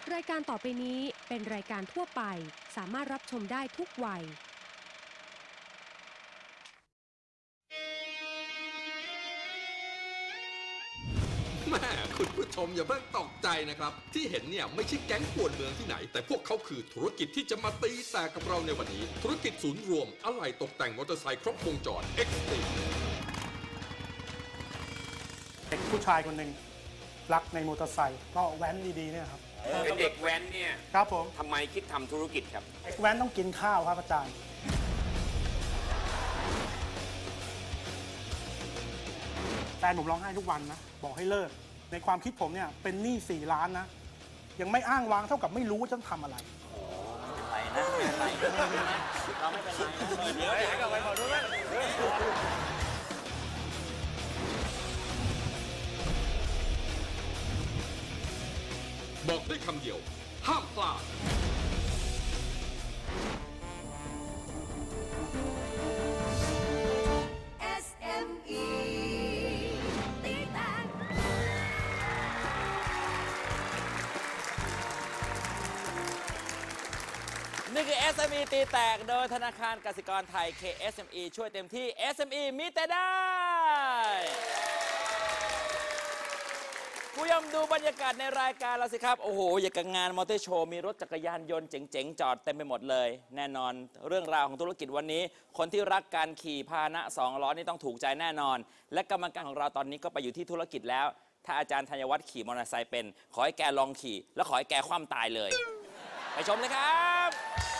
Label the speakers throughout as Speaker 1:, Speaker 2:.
Speaker 1: รายการต่อไปนี้เป็นรายการทั่วไปสามารถรับชมได้ทุกวัย
Speaker 2: แม่คุณผู้ชมอย่าเพิ่งตกใจนะครับที่เห็นเนี่ยไม่ใช่แก๊งป่วนเมืองที่ไหนแต่พวกเขาคือธุรกิจที่จะมาตีแตกกับเราในวันนี้ธุรกิจศูนย์รวมอะไหล่ตกแต่งมอเตอร์ไซค์ครบวงจร X-Speed
Speaker 3: เด็กผู้ชายคนหนึ่งรักในมอเตอร์ไซค์ก็แว้นดีๆเนี่ยครับ
Speaker 4: เป็นเด็กแว้นเนี่ย
Speaker 3: ครับผม
Speaker 4: ทำไมคิดทำธุรกิจครับ
Speaker 3: เด็กแว้นต้องกินข้าวครับอาจารย์แฟนผมร้องไห้ทุกวันนะบอกให้เลิกในความคิดผมเนี่ยเป็นหนี้4 ล้านนะยังไม่อ้างว้างเท่ากับไม่รู้ว่าจะทำอะไร
Speaker 4: ไม่เป็นไรนะเราไม่เป็นไรเดี๋ยวให้กลับไปขอดูนะ
Speaker 2: บอกได้คำเดียวห้ามพลาด
Speaker 5: นี่คือ SME ตีแตกโดยธนาคารกสิกรไทย KSME ช่วยเต็มที่ SME มีแต่ได้ผู้ชมดูบรรยากาศในรายการเราสิครับโอ้โหอย่างกับงานมอเตอร์โชว์มีรถจักรยานยนต์เจ๋งๆจอดเต็มไปหมดเลยแน่นอนเรื่องราวของธุรกิจวันนี้คนที่รักการขี่พาหนะ2 ล้อนี่ต้องถูกใจแน่นอนและกรรมการของเราตอนนี้ก็ไปอยู่ที่ธุรกิจแล้วถ้าอาจารย์ธัญวัฒน์ขี่มอเตอร์ไซค์เป็นขอให้แกลองขี่แล้วขอให้แกคว่ำตายเลยไปชมเลยครับ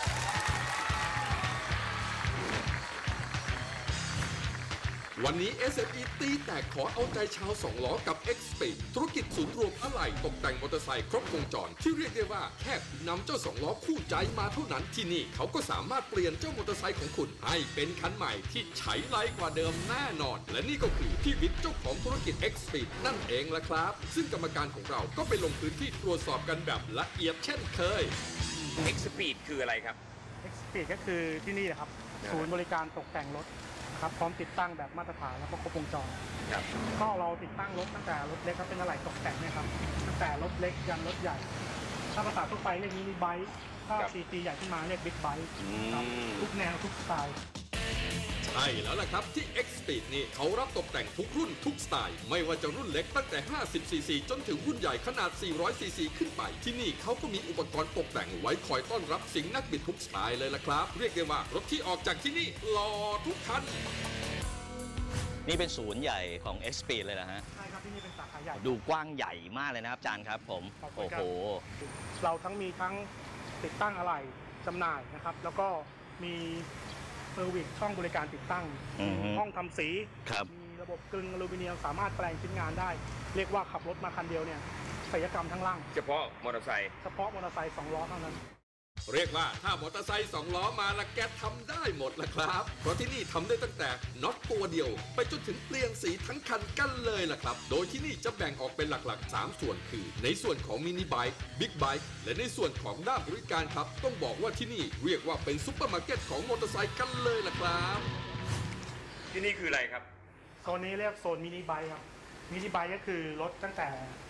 Speaker 2: วันนี้ SME ตีแตกขอเอาใจชาว2 ล้อกับ X-Speed ธุรกิจศูนย์รวมอะไหล่ตกแต่งมอเตอร์ไซค์ครบวงจรที่เรียกได้ว่าแค่นำเจ้า2 ล้อคู่ใจมาเท่านั้นที่นี่เขาก็สามารถเปลี่ยนเจ้ามอเตอร์ไซค์ของคุณให้เป็นคันใหม่ที่ใช้ไร้กว่าเดิมแน่นอนและนี่ก็คือพี่วิทย์เจ้าของธุรกิจ X-Speed นั่นเองละครับซึ่งกรรมการของเราก็ไปลงพื้นที่ตรวจสอบกันแบบละเอียดเช่นเคย
Speaker 4: X-Speed คืออะไรครับ
Speaker 3: X-Speed ก็คือที่นี่นะครับศูนย์บริการตกแต่งรถครับพร้อมติดตั้งแบบมาตรฐานแล้วก็ครบวงจรก็เราติดตั้งรถตั้งแต่รถเล็กก็เป็นอะไหล่ตกแต่งเนี่ยครับตั้งแต่รถเล็กยันรถใหญ่ถ้าภาษาทั่วไปเรียกมินิไบค์ถ้าCCใหญ่ขึ้นมาเรียกบิ๊กไบค์ทุกแนวทุกสไตล์
Speaker 2: ใช่แล้วล่ะครับที่ X-Speed นี่เขารับตกแต่งทุกรุ่นทุกสไตล์ไม่ว่าจะรุ่นเล็กตั้งแต่ 50cc จนถึงรุ่นใหญ่ขนาด 400cc ขึ้นไปที่นี่เขาก็มีอุปกรณ์ตกแต่งไว้คอยต้อนรับสิ่งนักบิดทุกสไตล์เลยล่ะครับเรียกได้ว่ารถที่ออกจากที่นี่หล่อทุกคัน
Speaker 6: นี่เป็นศูนย์ใหญ่ของ X-Speed เลยนะฮะ
Speaker 3: ใช่ครับที่นี่เป็นสาขาใหญ่
Speaker 6: ดูกว้างใหญ่มากเลยนะครับอาจารย์ครับผมโอ้โห
Speaker 3: เรามีทั้งติดตั้งอะไหล่จำหน่ายนะครับแล้วก็มีเซอร์วิสช่องบริการติดตั้งห้องทำสีมีระบบกลึงอลูมิเนียมสามารถแปลงชิ้นงานได้เรียกว่าขับรถมาคันเดียวเนี่ยศัลยกรรมทั้งล่าง
Speaker 4: เฉพาะมอเตอร์ไซค์
Speaker 3: 2 ล้อเท่านั้น
Speaker 2: เรียกว่าถ้ามอเตอร์ไซค์2 ล้อมาละแกทำได้หมดละครับเพราะที่นี่ทำได้ตั้งแต่น็อตตัวเดียวไปจนถึงเปลี่ยนสีทั้งคันกันเลยล่ะครับโดยที่นี่จะแบ่งออกเป็นหลักๆ3 ส่วนคือในส่วนของมินิไบค์บิ๊กไบค์และในส่วนของด้านบริการครับต้องบอกว่าที่นี่เรียกว่าเป็นซุปเปอร์มาร์เก็ตของมอเตอร์ไซค์กันเลยล่ะครับ
Speaker 4: ที่นี่คืออะไรครับ
Speaker 3: โซนนี้เรียกโซนมินิไบค์ครับมินิไบค์ก็คือรถตั้งแต่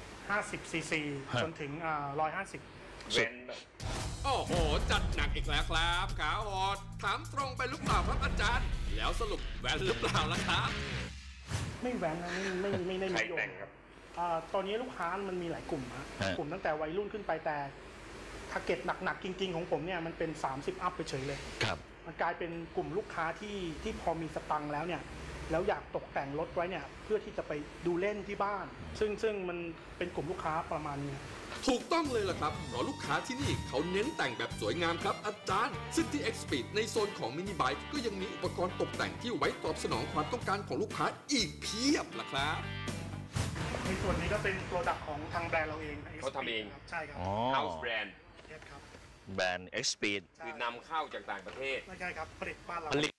Speaker 3: 50cc จนถึง150
Speaker 4: เว้น
Speaker 2: โอ้โหจัดหนักอีกแล้วครับขาหอดถามตรงไปหรือเปล่าครับอาจารย์แล้วสรุปแว้นหรือเปล่าล่ะครับ
Speaker 3: ไม่แว้นนะไม่ได้นิยมตอนนี้ลูกค้ามันมีหลายกลุ่มครับกลุ่มตั้งแต่วัยรุ่นขึ้นไปแต่ทาร์เก็ตหนักๆจริงๆของผมเนี่ยมันเป็น30 อัพไปเฉยเลย
Speaker 6: ครับ
Speaker 3: มันกลายเป็นกลุ่มลูกค้าที่พอมีสตังค์แล้วเนี่ยแล้วอยากตกแต่งรถไว้เนี่ยเพื่อที่จะไปดูเล่นที่บ้านซึ่งมันเป็นกลุ่มลูกค้าประมาณนี้
Speaker 2: ถูกต้องเลยล่ะครับเพราะลูกค้าที่นี่เขาเน้นแต่งแบบสวยงามครับอาจารย์ซึ่งที่ X-Speed ในโซนของมินิไบค์ก็ยังมีอุปกรณ์ตกแต่งที่ไว้ตอบสนองความต้องการของลูกค้าอีกเพียบล่ะครับ
Speaker 3: ในส่วนนี้ก็เป็นโปรดักต์ของทางแบรนด์เราเอง
Speaker 4: เขาทำเอง
Speaker 3: ใช่ครับ
Speaker 4: House Brand
Speaker 3: ครับ
Speaker 6: แบรนด์ X-Speed
Speaker 4: คือนำเข้าจากต่างประเทศ
Speaker 3: ไม่ใช่ครับผลิตบ้านเรา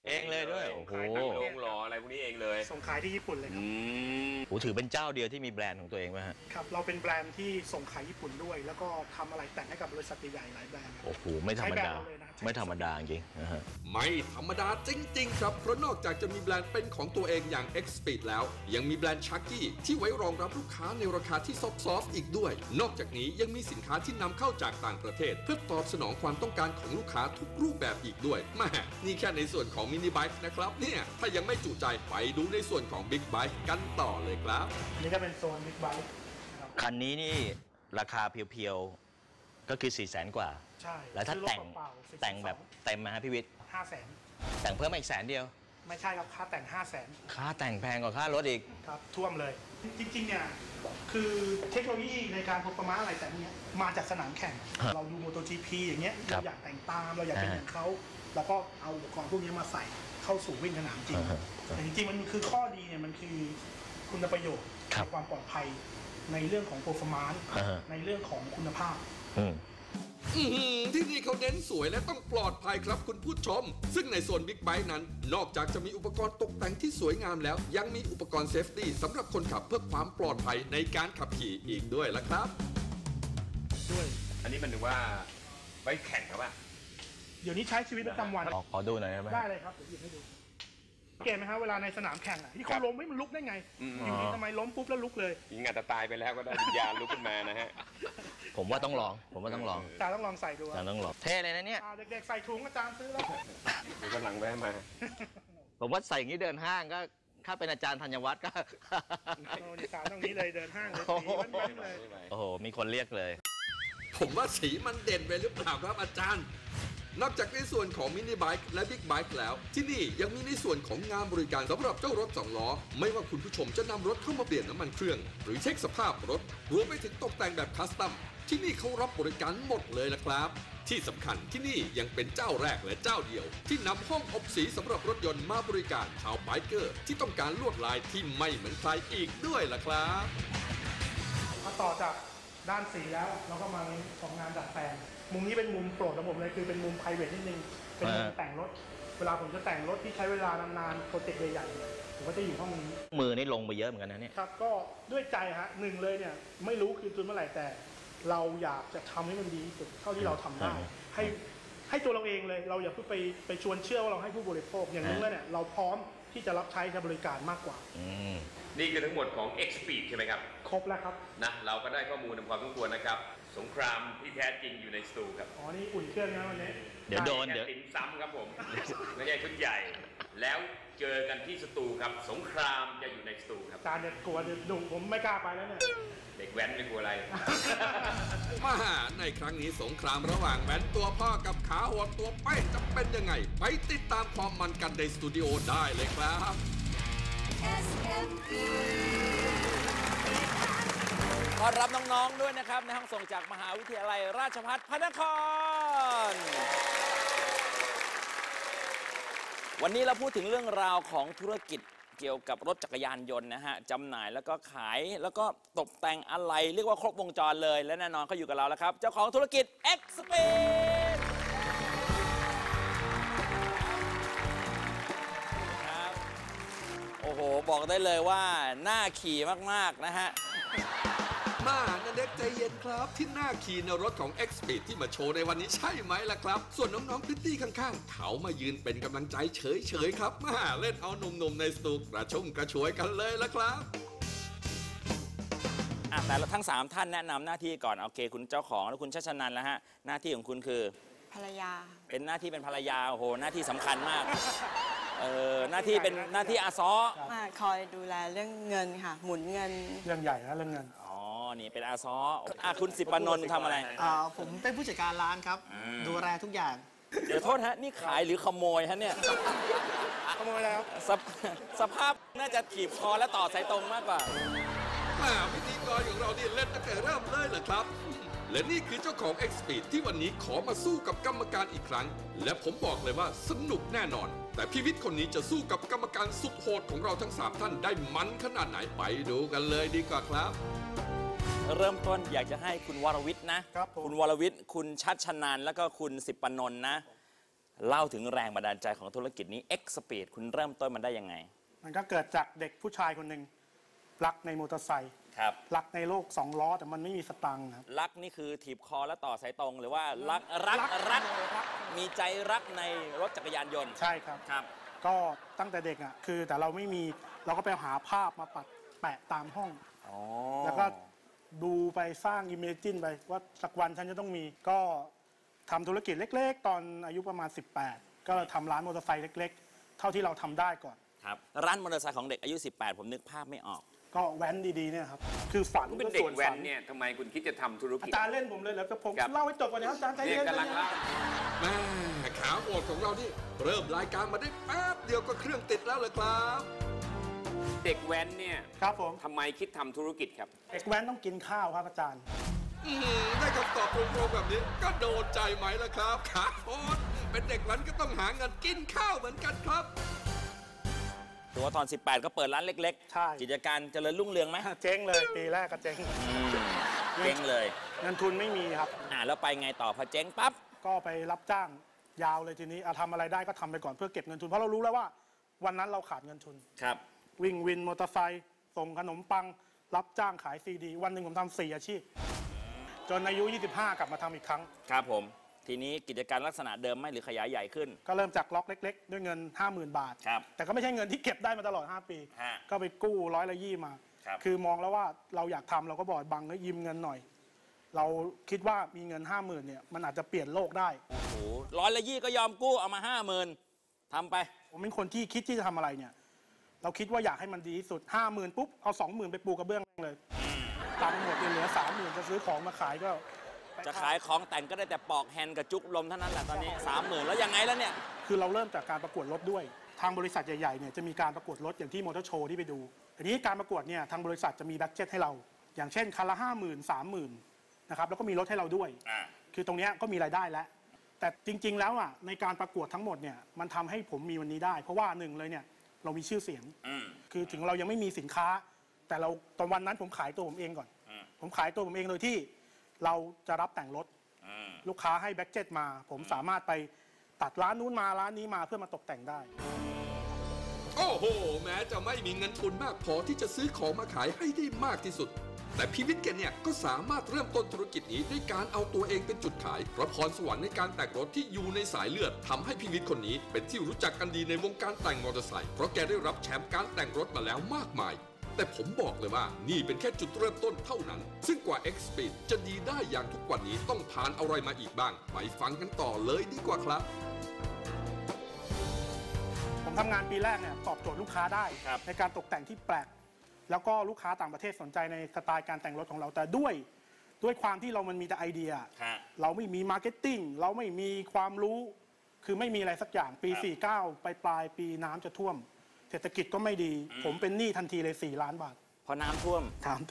Speaker 6: เองเลยด้วยโอ้โห
Speaker 7: ขายตั้งโรงหล่ออะไรพวกนี้เองเลย
Speaker 3: ส่งขายที่ญี่ปุ่นเลยครับ
Speaker 6: โอ้ถือเป็นเจ้าเดียวที่มีแบรนด์ของตัวเองไหมฮะ
Speaker 3: ครับเราเป็นแบรนด์ที่ส่งขายญี่ปุ่นด้วย แล้วก็ทำอะไรแต่งให้กับบริษัทใหญ่ๆหลายแบรนด์
Speaker 6: โอ้โหไม่ธรรมดาไม่ธรรมดาจริงนะฮะ
Speaker 2: ไม่ธรรมดาจริงๆครับเพราะนอกจากจะมีแบรนด์เป็นของตัวเองอย่าง X-Speed แล้วยังมีแบรนด์ Chucky ที่ไว้รองรับลูกค้าในราคาที่ซอฟต์ๆอีกด้วยนอกจากนี้ยังมีสินค้าที่นำเข้าจากต่างประเทศเพื่อตอบสนองความต้องการของลูกค้าทุกรูปแบบอีกด้วยแม่นี่แค่ในส่วนของมินิไบค์นะครับเนี่ยถ้ายังไม่จุใจไปดูในส่วนของบิ๊กไบค์กันต่อเลยครับ
Speaker 3: นี่ก็เป็นโซนบิ๊กไบค์
Speaker 6: คันนี้นี่ราคาเพียวๆก็คือ 400,000 กว่า
Speaker 3: ใช่
Speaker 6: แล้วถ้าแต่งแบบเต็มนะฮะพี่วิทย์
Speaker 3: 500,000
Speaker 6: แต่งเพิ่มมาอีก100,000เดียว
Speaker 3: ไม่ใช่ครับค่าแต่ง 500,000
Speaker 6: ค่าแต่งแพงกว่าค่ารถอีก
Speaker 3: ครับท่วมเลย จริงๆเนี่ยคือเทคโนโลยีในการพบประมาอะไรแต่เนี้ยมาจากสนามแข่ง
Speaker 6: ครับ
Speaker 3: เราดูโมโต GP อย่างเงี้ย
Speaker 6: ครั
Speaker 3: เรา
Speaker 6: บ
Speaker 3: อยากแต่งตามเราอยากเป็นอย่างเขาแล้วก็เอาอุปกรณ์พวกนี้มาใส่เข้าสู่วิ่งสนามจริง
Speaker 6: อ่าฮะ
Speaker 3: แต่จริงๆมันคือข้อดีเนี่ยมันคือคุณประโยชน์
Speaker 6: ครับ
Speaker 3: ความปลอดภัยในเรื่องของ performance
Speaker 6: อ่าฮะ
Speaker 3: ในเรื่องของคุณภาพ
Speaker 2: ที่นี่เขาเน้นสวยและต้องปลอดภัยครับคุณผู้ชม ซึ่งในส่วนบิ๊กไบค์นั้น นอกจากจะมีอุปกรณ์ตกแต่งที่สวยงามแล้ว ยังมีอุปกรณ์เซฟตี้สำหรับคนขับเพื่อความปลอดภัยในการขับขี่อีกด้วยละครับ
Speaker 3: ด้วย
Speaker 7: อันนี้มันถือว่าไว้แข่งครับว่า
Speaker 3: เดี๋ยวนี้ใช้ชีวิตประจำวัน
Speaker 6: ขอดูหน่อยได้ไหม
Speaker 3: ได้เลยครับเดี๋ยวหยิบให้ดูเกมไหมฮะเวลาในสนามแข่งอะที่เขาล้มไม่มันลุกได้ไงอยู่นี่ทำไมล้มปุ๊บแล้วลุกเลย
Speaker 7: ยิงอาจจะตายไปแล้วก็ได้วิญญาณลุกขึ้นมานะฮะ
Speaker 6: ผมว่าต้องลองผมว่าต้องลอง
Speaker 3: อาจารย์ต้องลองใส่ดู
Speaker 6: อาจารย์ต้องลองเท่เลยนะเนี่ย
Speaker 3: เด็กๆใส่ถุงอาจารย์ซื้อแล้ว
Speaker 7: เดี๋ยวกำลังแวะมา
Speaker 6: ผมว่าใส่อย่างนี้เดินห้างก็ถ้าเป็นอาจารย์ธัญวัฒน์ก็
Speaker 3: โอ้ยสาวตรงนี้เลยเดินห้างเลยสีมันเลย
Speaker 6: โอ้โหมีคนเรียกเลย
Speaker 2: ผมว่าสีมันเด่นไปหรือเปล่าครับอาจารย์ นอกจากในส่วนของมินิไบค์และบิ๊กไบค์แล้ว ที่นี่ยังมีในส่วนของงานบริการสำหรับเจ้ารถ2 ล้อ ไม่ว่าคุณผู้ชมจะนำรถเข้ามาเปลี่ยนน้ำมันเครื่อง หรือเช็คสภาพรถ รวมไปถึงตกแต่งแบบคัสตอมที่นี่เขารับบริการหมดเลยนะครับ ที่สำคัญที่นี่ยังเป็นเจ้าแรกและเจ้าเดียว ที่นำห้องอบสีสำหรับรถยนต์มาบริการชาวไบเกอร์ที่ต้องการลวดลายที่ไม่เหมือนใครอีกด้วยล่ะครับ
Speaker 3: พอต่อจากด้านสีแล้วเราก็มาในของงานดัดแปลงมุมนี้เป็นมุมโปรดของผมเลยคือเป็นมุม private นิดนึงเป็นมุมแต่งรถเวลาผมจะแต่งรถที่ใช้เวลานานๆโปรเจกต์ใหญ่ๆผมก็จะอยู่ห้องนี้
Speaker 6: มือนี่ลงไปเยอะเหมือนกันนะเนี่ย
Speaker 3: ครับก็ด้วยใจฮะหนึ่งเลยเนี่ยไม่รู้คือจุดเมื่อไหร่แต่เราอยากจะทำให้มันดีที่สุดเท่าที่เราทำได้ให้ตัวเราเองเลยเราอย่าเพิ่งไปชวนเชื่อว่าเราให้ผู้บริโภคอย่างนึงแล้วเนี่ยเราพร้อมที่จะรับใช้บริการมากกว่า
Speaker 7: นี่คือทั้งหมดของ X-Speed ใช่ไหมครับ
Speaker 3: ครบแล้วครับ
Speaker 7: นะเราก็ได้ข้อมูลทำความสมควรนะครับ สงครามที่แท้จริงอยู่ในสตูครับ
Speaker 3: อ๋อนี่อุ่นเครื่องนะวันนี้
Speaker 6: เดี๋ยวโดน
Speaker 7: แค่
Speaker 6: เดี๋ยว
Speaker 7: ติ่มซ้ำครับผม ไม่ใช่ชุดใหญ่ แล้วเจอกันที่สตูครับ สงครามจะอยู่ในสตูครับ
Speaker 3: จานเนี่ยกลัวจะดุผมไม่กล้าไปแล้วเนี่ย
Speaker 7: เด็กแว้นไม่กลัวอะไร
Speaker 2: มาในครั้งนี้สงครามระหว่างแว้นตัวพ่อกับขาโหดตัวเป้งจะเป็นยังไง ไปติดตามความมันกันในสตูดิโอได้เลยครับ
Speaker 5: ต้อนรับน้องๆด้วยนะครับในห้องส่งจากมหาวิทยาลัยราชภัฏพระนคร วันนี้เราพูดถึงเรื่องราวของธุรกิจเกี่ยวกับรถจักรยานยนต์นะฮะจำหน่ายแล้วก็ขายแล้วก็ตกแต่งอะไรเรียกว่าครบวงจรเลยและแน่นอนเขาอยู่กับเราแล้วครับเจ้าของธุรกิจ X-Speed ครับโอ้โหบอกได้เลยว่าน่าขี่มากๆนะฮะ
Speaker 2: มานันเด็กใจเย็นครับที่หน้าขี่ในรถของ X-Speed ที่มาโชว์ในวันนี้ใช่ไหมล่ะครับ ส่วนน้องๆพริตตี้ข้างๆเขามายืนเป็นกำลังใจเฉยๆครับมาเล่นเอาหนุ่มๆในสตูกระชุ่มกระชวยกันเลยละครับ
Speaker 5: แต่ละทั้ง 3 ท่านแนะนำหน้าที่ก่อนโอเคคุณเจ้าของแล้วคุณชัชนันท์แล้วฮะหน้าที่ของคุณคือ
Speaker 8: ภรรยา
Speaker 5: เป็นหน้าที่เป็นภรรยาโอ้โหหน้าที่สำคัญมากหน้าที่เป็นหน้าที่อาซอ
Speaker 8: มาคอยดูแลเรื่องเงินค่ะ หมุนเงิน
Speaker 3: เรื่องใหญ่นะเรื่องเงิน
Speaker 5: อ๋อนี่เป็นอาซอคุณสิปปนนท์ทำอะไร
Speaker 9: ผมเป็นผู้จัดการร้านครับ ดูแลทุกอย่าง
Speaker 5: เดี๋ยวโทษฮะนี่ขายหรือขโมยฮะเนี่ย
Speaker 3: ขโมยแล้ว
Speaker 5: สภาพน่าจะขีบคอและต่อสายตรงมากกว่า
Speaker 2: พิธีกรของเรานี่เล่นตั้งแต่เริ่มเลยเหรอครับ และนี่คือเจ้าของ X-Speed ที่วันนี้ขอมาสู้กับกรรมการอีกครั้ง และผมบอกเลยว่าสนุกแน่นอน แต่พี่วิทย์คนนี้จะสู้กับกรรมการสุดโหดของเราทั้ง 3 ท่านได้มันขนาดไหนไปดูกันเลยดีกว่าครับ
Speaker 5: เริ่มต้นอยากจะให้คุณวรวิทย์นะครับ
Speaker 3: ผม
Speaker 5: คุณวรวิทย์คุณชัชนันท์แล้วก็คุณสิปปนนท์นะเล่าถึงแรงบันดาลใจของธุรกิจนี้ X Speed คุณเริ่มต้นมันได้ยังไง
Speaker 3: มันก็เกิดจากเด็กผู้ชายคนหนึ่งรักในมอเตอร์ไซค์
Speaker 5: ครับ
Speaker 3: รักในโลก2 ล้อแต่มันไม่มีสตังค์ครับ
Speaker 5: รักนี่คือถีบคอแล้วต่อสายตรงหรือว่ารักมีใจรักในรถจักรยานยนต์
Speaker 3: ใช่ครับ
Speaker 5: ครับ
Speaker 3: ก็ตั้งแต่เด็กอ่ะคือแต่เราไม่มีเราก็ไปหาภาพมาปัดแปะตามห้อง แล้วก็ดูไปสร้างอิมเมจินไปว่าสักวันฉันจะต้องมีก็ทำธุรกิจเล็กๆ ตอนอายุประมาณ 18 ก็ทำร้านมอเตอร์ไซค์เล็กๆ เท่าที่เราทำได้ก่อน
Speaker 5: ครับร้านมอเตอร์ไซค์ของเด็กอายุ 18 ผมนึกภาพไม่ออก
Speaker 3: ก็แว้นดีๆเนี่ยครับคือฝัน
Speaker 7: คุณเป็นเด็กแว้นเนี่ยทำไมคุณคิดจะทำธุร
Speaker 3: อา
Speaker 7: กิจ
Speaker 3: จารย์เล่นผมเลยแล้วก็ผม
Speaker 7: ครับ
Speaker 3: เล่าให้จบก่อนนะครับอาจารย์ใจ
Speaker 7: เนี่ย
Speaker 3: เย็น
Speaker 7: กำลังเล่า
Speaker 2: แม่ขาโหดของเรานี่เริ่มรายการมาได้แป๊บเดียวก็เครื่องติดแล้วเลยครับ
Speaker 7: เด็กแว้นเนี่ย
Speaker 3: ครับผม
Speaker 7: ทำไมคิดทำธุรกิจครับ
Speaker 3: เด็กแว้นต้องกินข้าวครับอาจารย์
Speaker 2: ได้คำตอบตรงๆแบบนี้ก็โดนใจไหมล่ะครับขาโหดเป็นเด็กวันก็ต้องหาเงินกินข้าวเหมือนกันครับ
Speaker 5: ตัวตอน 18 ก็เปิดร้านเล็ก
Speaker 3: ใช่
Speaker 5: กิจการเจริญรุ่งเรืองไหม
Speaker 3: เจ๊งเลยปีแรกก็เจ๊ง
Speaker 5: เจ๊งเลย
Speaker 3: เงินทุนไม่มีครับ
Speaker 5: แล้วไปไงต่อพอเจ๊งปั๊บ
Speaker 3: ก็ไปรับจ้างยาวเลยทีนี้ทำอะไรได้ก็ทำไปก่อนเพื่อเก็บเงินทุนเพราะเรารู้แล้วว่าวันนั้นเราขาดเงินทุน
Speaker 5: ครับ
Speaker 3: วิ่งวินมอเตอร์ไซค์ส่งขนมปัง รับจ้างขายซีดี วันหนึ่งผมทำ4 อาชีพ จนอายุ 25 กลับมาทำอีกครั้ง
Speaker 5: ครับผม ทีนี้กิจการลักษณะเดิมไหมหรือขยายใหญ่ขึ้น
Speaker 3: ก็เริ่มจากล็อกเล็กๆ ด้วยเงิน 50,000 บาท
Speaker 5: ครับ
Speaker 3: แต่ก็ไม่ใช่เงินที่เก็บได้มาตลอด 5 ปี
Speaker 5: ฮะ
Speaker 3: ก็ไปกู้120มา
Speaker 5: ครับ
Speaker 3: คือมองแล้วว่าเราอยากทำเราก็บอกบังก็ยืมเงินหน่อย เราคิดว่ามีเงิน 50,000เนี่ยมันอาจจะเปลี่ยนโลกได้
Speaker 5: โอ้โห120ก็ยอมกู้เอามา 50,000ทำไป
Speaker 3: ผมเป็นคนที่คิดที่จะทำอะไรเนี่ย เราคิดว่าอยากให้มันดีที่สุด 50,000 ปุ๊บ เอา 20,000 ไปปูกระเบื้องเลยตังค์หมดเหลือ 30,000 จะซื้อของมาขายก็
Speaker 5: จะขายของแต่งก็ได้แต่ปอกแฮนด์กับจุกลมเท่านั้นแหละตอนนี้ 30,000 แล้วยังไงแล้วเนี่ย
Speaker 3: คือเราเริ่มจากการประกวดรถด้วย ทางบริษัทใหญ่ๆเนี่ยจะมีการประกวดรถอย่างที่มอเตอร์โชว์ที่ไปดูทีนี้การประกวดเนี่ยทางบริษัทจะมีบัดเจ็ตให้เรา อย่างเช่นคันละ 50,000 30,000 นะครับแล้วก็มีรถให้เราด้วย คือตรงเนี้ยก็มีรายได้แล้ว แต่จริงๆแล้วอ่ะในการประกวดทั้งหมดเนี่ยมันทำให้ผมมีวันนี้ได้ เพราะว่าหนึ่งเลยเนี่ยเรามีชื่อเสียง คือถึงเรายังไม่มีสินค้า แต่เราตอนวันนั้นผมขายตัวผมเองก่อน ผมขายตัวผมเองโดยที่เราจะรับแต่งรถลูกค้าให้แบ็กเจ็ตมา ผมสามารถไปตัดร้านนู้นมาร้านนี้มาเพื่อมาตกแต่งได้
Speaker 2: โอ้โห แม้จะไม่มีเงินทุนมากพอที่จะซื้อของมาขายให้ได้มากที่สุด แต่พี่วิทย์แกเนี่ยก็สามารถเริ่มต้นธุรกิจนี้ด้วยการเอาตัวเองเป็นจุดขายเพราะพรสวรรค์ในการแต่งรถที่อยู่ในสายเลือดทำให้พี่วิทย์คนนี้เป็นที่รู้จักกันดีในวงการแต่งมอเตอร์ไซค์เพราะแกได้รับแชมป์การแต่งรถมาแล้วมากมาย แต่ผมบอกเลยว่านี่เป็นแค่จุดเริ่มต้นเท่านั้น ซึ่งกว่า X Speed จะดีได้อย่างทุกวันนี้ต้องผ่านอะไรมาอีกบ้างไปฟังกันต่อเลยดีกว่าครับ
Speaker 3: ผมทำงานปีแรกเนี่ยตอบโจทย์ลูกค้าได้ในการตกแต่งที่แปลก แล้วก็ลูกค้าต่างประเทศสนใจในสไตล์การแต่งรถของเราแต่ด้วยความที่เรามันมีแต่ไอเดีย เราไม่มีมาร์เก็ตติ้งเราไม่มีความรู้คือไม่มีอะไรสักอย่างปี 49 ปลายปีน้ำจะท่วม เศรษฐกิจก็ไม่ดี ผมเป็นหนี้ทันทีเลย4 ล้านบาท
Speaker 5: พอน้ำท่วม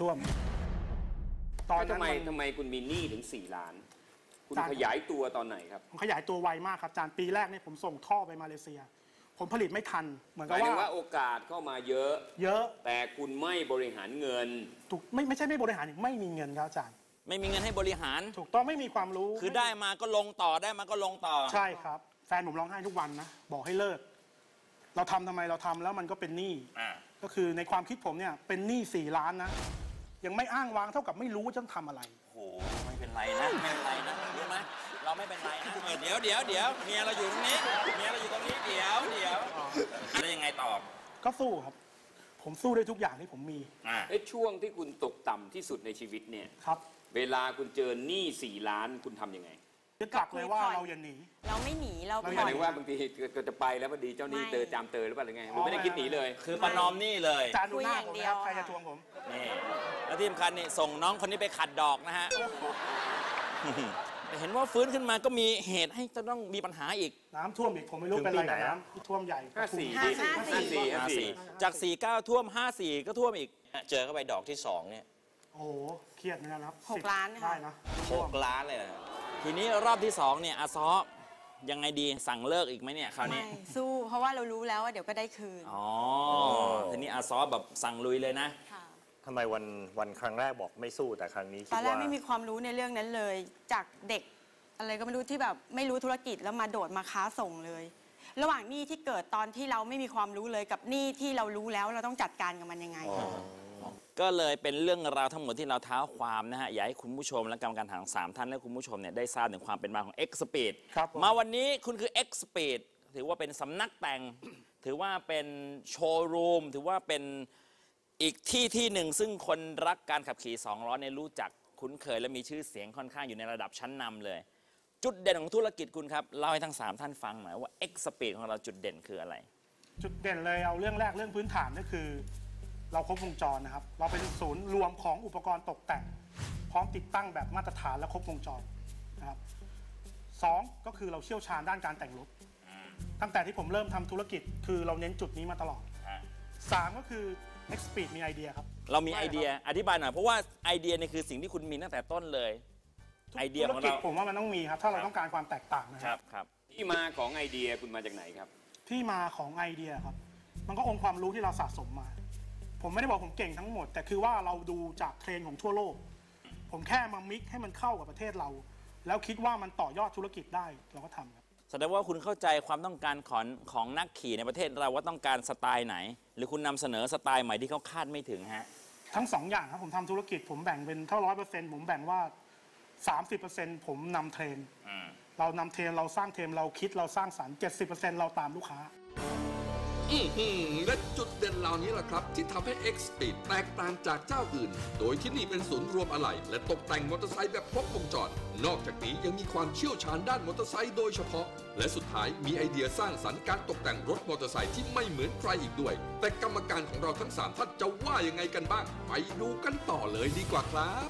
Speaker 3: ตอนนั้น
Speaker 7: ทำไมคุณมีหนี้ถึง4 ล้าน คุณขยายตัวตอนไหนครับ
Speaker 3: ผมขยายตัวไวมากครับอาจารย์ปีแรกเนี่ยผมส่งท่อไปมาเลเซีย ผมผลิตไม่ทันเหมือน
Speaker 7: ห
Speaker 3: กับ
Speaker 7: มายถึง
Speaker 3: ว่า
Speaker 7: ว่าโอกาสเข้ามาเยอะ แต่คุณไม่บริหารเงิน
Speaker 3: ถูกไม่ใช่ไม่บริหารไม่มีเงินครับอาจารย์
Speaker 5: ไม่มีเงินให้บริหาร
Speaker 3: ถูกต้องไม่มีความรู้
Speaker 5: คือได้มาก็ลงต่อได้มาก็ลงต่อ
Speaker 3: ใช่ครับแฟนผมร้องไห้ทุกวันนะบอกให้เลิกเราทำทำไมเราทำแล้วมันก็เป็นหนี้ก็คือในความคิดผมเนี่ยเป็นหนี้4 ล้านนะยังไม่อ้างว้างเท่ากับไม่รู้ว่าจะทำอะไร
Speaker 5: โอ้โหไม่เป็นไรนะไม่เป็นไรนะรู้ไหมเราไม่เป็นไรนะเดี๋ยวเมียเราอยู่ตรงนี้เมียเราอยู่ตรงนี้เดี๋ยวแล้วยังไงต่อ
Speaker 3: ก็สู้ครับผมสู้ด้วยทุกอย่างที่ผมมี
Speaker 7: ช่วงที่คุณตกต่ำที่สุดในชีวิตเนี่ย
Speaker 3: ครับ
Speaker 7: เวลาคุณเจอหนี้4 ล้านคุณทำยังไง
Speaker 3: ยึดหลักเลยว่าเราอย่าหนี
Speaker 8: เราไม่หนีเรา
Speaker 7: ห
Speaker 8: ผ่
Speaker 7: มา
Speaker 8: อย น
Speaker 7: ถึงว่าบางทีก็จะไปแล้วพอดีเจ้าหนี้เจอจามเจอหรือเปล่าหรือไงหรือไม่ได้คิดหนีเลย
Speaker 5: คือประนอมหนี้เลย
Speaker 3: จานดูหน้าผมนะครับใครจะทวงผม
Speaker 5: นี่แล้วที่สำคัญนี่ส่งน้องคนนี้ไปขัดดอกนะฮะเห็นว่าฟื้นขึ้นมาก็มีเหตุให้จะต้องมีปัญหาอีก
Speaker 3: น้ำท่วมอีกผมไม่รู้เป็นอะไรกับน้ำที่ท่วมใหญ่
Speaker 5: 54 จาก 49 ท่วม 54 ก็ท่วมอีก
Speaker 6: เจอเข้าไปดอกที่2เนี่ย
Speaker 3: โอ้โหเครียดเหมือนกันครับ
Speaker 8: 6 ล้าน
Speaker 3: ได้นะ
Speaker 6: 6 ล้านเลยนะ
Speaker 5: ทีนี้รอบที่ 2 เนี่ยอาซอยังไงดีสั่งเลิกอีกไหมเนี่ยคราวนี้
Speaker 8: ไม่สู้เพราะว่าเรารู้แล้วว่าเดี๋ยวก็ได้คืน
Speaker 5: อ๋อทีนี้อาซอแบบสั่งลุยเลยนะ
Speaker 8: ค่ะ
Speaker 10: ทำไมวันครั้งแรกบอกไม่สู้แต่ครั้งนี้คิ
Speaker 8: ต
Speaker 10: ด
Speaker 8: อนแรก
Speaker 10: ว่า
Speaker 8: ไม่มีความรู้ในเรื่องนั้นเลย จากเด็กอะไรก็ไม่รู้ที่แบบไม่รู้ธุรกิจแล้วมาโดดมาค้าส่งเลย ระหว่างหนี้ที่เกิดตอนที่เราไม่มีความรู้เลยกับหนี้ที่เรารู้แล้วเราต้องจัดการกับมันยังไง
Speaker 5: ก็เลยเป็นเรื่องราวทั้งหมดที่เราเท้าความนะฮะอยากให้คุณผู้ชมและกรรมการทั้ง3ท่านและคุณผู้ชมเนี่ยได้ทราบถึงความเป็นมาของ X Speed
Speaker 3: ครับผม
Speaker 5: มาวันนี้คุณคือ X Speed ถือว่าเป็นสำนักแต่ง ถือว่าเป็นโชว์รูมถือว่าเป็นอีกที่หนึ่งซึ่งคนรักการขับขี่2 ล้อเนี่ยรู้จักคุ้นเคยและมีชื่อเสียงค่อนข้างอยู่ในระดับชั้นนำเลย จุดเด่นของธุรกิจคุณครับเล่าให้ทั้ง3ท่านฟังหน่อยว่า X Speed ของเราจุดเด่นคืออะไร
Speaker 3: จุดเด่นเลยเอาเรื่องแรกเรื่องพื้นฐานก็คือ เราครบวงจรนะครับเราเป็นศูนย์รวมของอุปกรณ์ตกแต่งพร้อมติดตั้งแบบมาตรฐานและครบวงจรนะครับ2ก็คือเราเชี่ยวชาญด้านการแต่งรถตั้งแต่ที่ผมเริ่มทำธุรกิจคือเราเน้นจุดนี้มาตลอด3ก็คือ X Speed มีไอเดียครับ
Speaker 5: เรามีไอเดียอธิบายหน่อยเพราะว่าไอเดียเนี่ยคือสิ่งที่คุณมีตั้งแต่ต้นเลยไอเดียของเราธุรกิจ
Speaker 3: ผมว่ามันต้องมีครับถ้าเราต้องการความแตกต่างนะครับ
Speaker 7: ที่มาของไอเดียคุณมาจากไหนครับ
Speaker 3: ที่มาของไอเดียครับมันก็องค์ความรู้ที่เราสะสมมาผมไม่ได้บอกผมเก่งทั้งหมดแต่คือว่าเราดูจากเทรนด์ของทั่วโลกผมแค่มามิกให้มันเข้ากับประเทศเราแล้วคิดว่ามันต่อยอดธุรกิจได้เราก็ทำครับ
Speaker 5: แสดงว่าคุณเข้าใจความต้องการของนักขี่ในประเทศเราว่าต้องการสไตล์ไหนหรือคุณนำเสนอสไตล์ใหม่ที่เขาคาดไม่ถึงฮะ
Speaker 3: ทั้ง2อย่างครับผมทำธุรกิจผมแบ่งเป็นเท่า100%ผมแบ่งว่า 30% ผมนำเทรนเรานำเทรนเราสร้างเทรนเราคิดเราสร้างสรรค์ 70% เราตามลูกค้า
Speaker 2: และจุดเด่นเหล่านี้แหละครับที่ทำให้ X Speed แตกต่างจากเจ้าอื่นโดยที่นี่เป็นศูนย์รวมอะไหล่และตกแต่งมอเตอร์ไซค์แบบครบวงจรนอกจากนี้ยังมีความเชี่ยวชาญด้านมอเตอร์ไซค์โดยเฉพาะและสุดท้ายมีไอเดียสร้างสรรค์การตกแต่งรถมอเตอร์ไซค์ที่ไม่เหมือนใครอีกด้วยแต่กรรมการของเราทั้ง3ท่านจะว่ายังไงกันบ้างไปดูกันต่อเลยดีกว่าครับ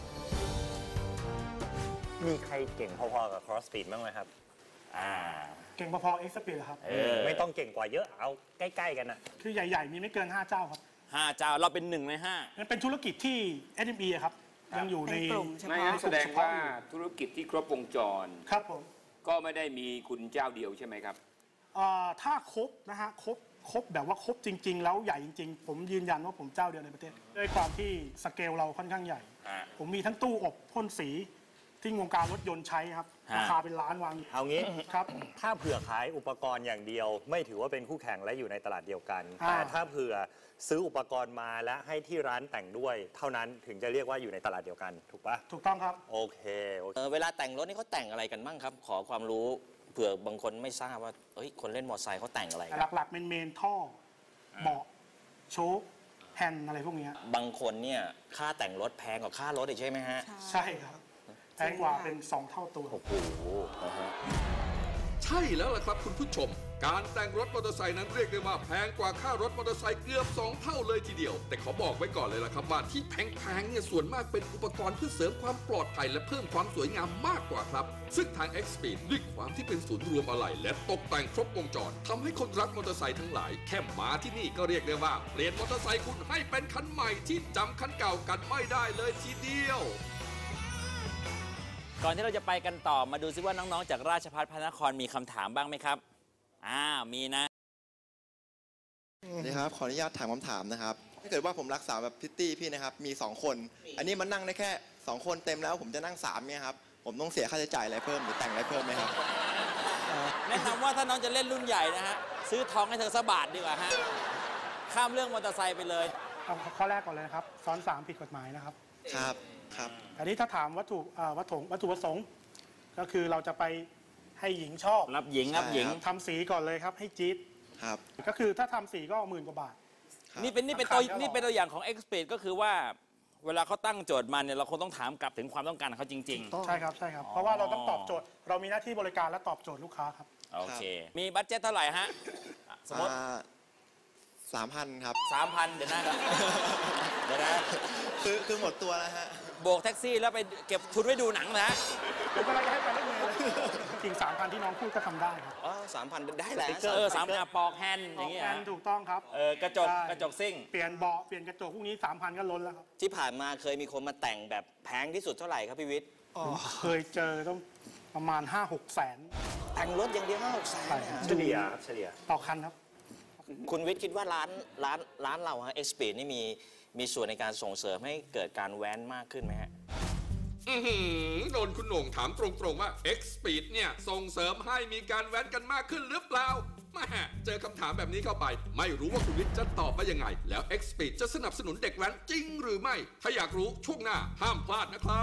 Speaker 10: มีใครเก่งพอๆกับ Cross Speed บ้างไหมครับ
Speaker 3: เก่งพอๆ X Speed ครับ
Speaker 10: ไม่ต้องเก่งกว่าเยอะเอาใกล้ๆกันนะ
Speaker 3: คือใหญ่ๆมีไม่เกิน5เจ้าครับ
Speaker 5: 5เจ้าเราเป็น1 ใน 5
Speaker 3: มันเป็นธุรกิจที่ SME ครับยังอยู่ใน
Speaker 8: กลุ่มใช่ไหม
Speaker 7: แสดงว่าธุรกิจที่ครบวงจร
Speaker 3: ครับผม
Speaker 7: ก็ไม่ได้มีคุณเจ้าเดียวใช่ไหมครับ
Speaker 3: ถ้าครบนะฮะครบแบบว่าครบจริงๆแล้วใหญ่จริงๆผมยืนยันว่าผมเจ้าเดียวในประเทศด้วยความที่สเกลเราค่อนข้างใหญ่ผมมีทั้งตู้อบพ่นสีที่วงการรถยนต์ใช้ครับราคาเป็นล้านวาง
Speaker 10: เอางี้ครับถ้าเผื่อขายอุปกรณ์อย่างเดียวไม่ถือว่าเป็นคู่แข่งและอยู่ในตลาดเดียวกันแต่ถ้าเผื่อซื้ออุปกรณ์มาและให้ที่ร้านแต่งด้วยเท่านั้นถึงจะเรียกว่าอยู่ในตลาดเดียวกันถูกปะ
Speaker 3: ถูกต้องครับ
Speaker 10: โอเค
Speaker 6: เวลาแต่งรถนี่เขาแต่งอะไรกันบ้างครับขอความรู้เผื่อบางคนไม่ทราบว่าคนเล่นมอเตอร์ไซค์เขาแต่งอะไร
Speaker 3: หลักๆเมนท่อเบาะโชคแฮนด์อะไรพวกนี้
Speaker 6: บางคนเนี่ยค่าแต่งรถแพงกว่าค่ารถอีกใช่ไหมฮะ
Speaker 3: ใช่ครับแพงกว่าเป็น2 เท่าตัว
Speaker 6: โอ้โห
Speaker 2: ใช่แล้วล่ะครับคุณผู้ชมการแต่งรถมอเตอร์ไซค์นั้นเรียกได้ว่าแพงกว่าค่ารถมอเตอร์ไซค์เกือบ2 เท่าเลยทีเดียวแต่ขอบอกไว้ก่อนเลยล่ะครับว่าที่แพงๆเนี่ยส่วนมากเป็นอุปกรณ์เพื่อเสริมความปลอดภัยและเพิ่มความสวยงามมากกว่าครับซึ่งทาง X Speed ด้วยความที่เป็นศูนย์รวมอะไหล่และตกแต่งครบวงจรทำให้คนรักมอเตอร์ไซค์ทั้งหลายแค่มาที่นี่ก็เรียกได้ว่าเปลี่ยนมอเตอร์ไซค์คุณให้เป็นคันใหม่ที่จำคันเก่ากันไม่ได้เลยทีเดียว
Speaker 5: ก่อนที่เราจะไปกันต่อมาดูซิว่าน้องๆจากราชภัฏพระนครมีคำถามบ้างไหมครับมีนะ
Speaker 11: นี่ครับขออนุญาตถามคำถามนะครับถ้าเกิดว่าผมรักษาแบบพิตตี้พี่นะครับมี2 คนอันนี้มันนั่งได้แค่2 คนเต็มแล้วผมจะนั่ง3เนี่ยครับผมต้องเสียค่าใช้จ่ายอะไรเพิ่มหรือแต่งอะไรเพิ่มไหมครับ
Speaker 5: แนะนำว่าถ้าน้องจะเล่นรุ่นใหญ่นะฮะซื้อทองให้เธอสักบาทดีกว่าฮะข้ามเรื่องมอเตอร์ไซค์ไปเลย
Speaker 3: ข้อแรกก่อนเลยนะครับซ้อน3ผิดกฎหมายนะครับ
Speaker 11: ครับ
Speaker 3: อันนี้ถ้าถามวัตถุประสงค์ก็คือเราจะไปให้หญิงชอบ
Speaker 5: รับหญิง
Speaker 3: ทำสีก่อนเลยครับให้จี๊ด
Speaker 11: ครับ
Speaker 3: ก็คือถ้าทำสีก็10,000 กว่าบาท
Speaker 5: นี่เป็นตัวอย่างของ X Speed ก็คือว่าเวลาเขาตั้งโจทย์มาเนี่ยเราคงต้องถามกลับถึงความต้องการของเขาจริง
Speaker 3: ๆใช่ครับเพราะว่าเราต้องตอบโจทย์เรามีหน้าที่บริการและตอบโจทย์ลูกค้าครับ
Speaker 5: โอเคมีบัดเจ็ตเท่าไหร่ฮะสมมติ
Speaker 11: 3,000 ครับ
Speaker 5: 3,000 เดี๋ยวนะ
Speaker 11: คือหมดตัวแล้วฮะ
Speaker 5: โบกแท็กซี่แล้วไปเก็บทุนไว้ดูหนังนะ
Speaker 3: ผมกำลังจะให้ไปเล่นเมย์เลยจริง 3,000 ที่น้องพูดก็ทำได้ครับ
Speaker 6: 3,000 ได้แล้ว
Speaker 5: 3,000 ปอกแฮนด์อย่างเงี้ย
Speaker 3: ถูกต้องครับ
Speaker 5: กระจกซิ่ง
Speaker 3: เปลี่ยนเบาะเปลี่ยนกระจกพวกนี้ 3,000 ก็ล้นแล้วครับ
Speaker 6: ที่ผ่านมาเคยมีคนมาแต่งแบบแพงที่สุดเท่าไหร่ครับพี่วิทย์
Speaker 3: เคยเจอต้องประมาณ 5-6 แสน
Speaker 6: แต่งรถอย่างเดียว 5-6 แสน
Speaker 10: เฉลี่ย
Speaker 3: ต่อคันครับ
Speaker 6: คุณวิทย์คิดว่าร้านเราฮะ X Speed นี่มีส่วนในการส่งเสริมให้เกิดการแว้นมากขึ้นไหมฮะ
Speaker 2: โดนคุณโหน่งถามตรงๆว่า X Speed เนี่ยส่งเสริมให้มีการแว้นกันมากขึ้นหรือเปล่าแม่เจอคำถามแบบนี้เข้าไปไม่รู้ว่าคุณวิทย์จะตอบว่ายังไงแล้ว X Speed จะสนับสนุนเด็กแว้นจริงหรือไม่ถ้าอยากรู้ช่วงหน้าห้ามพลาดนะครับ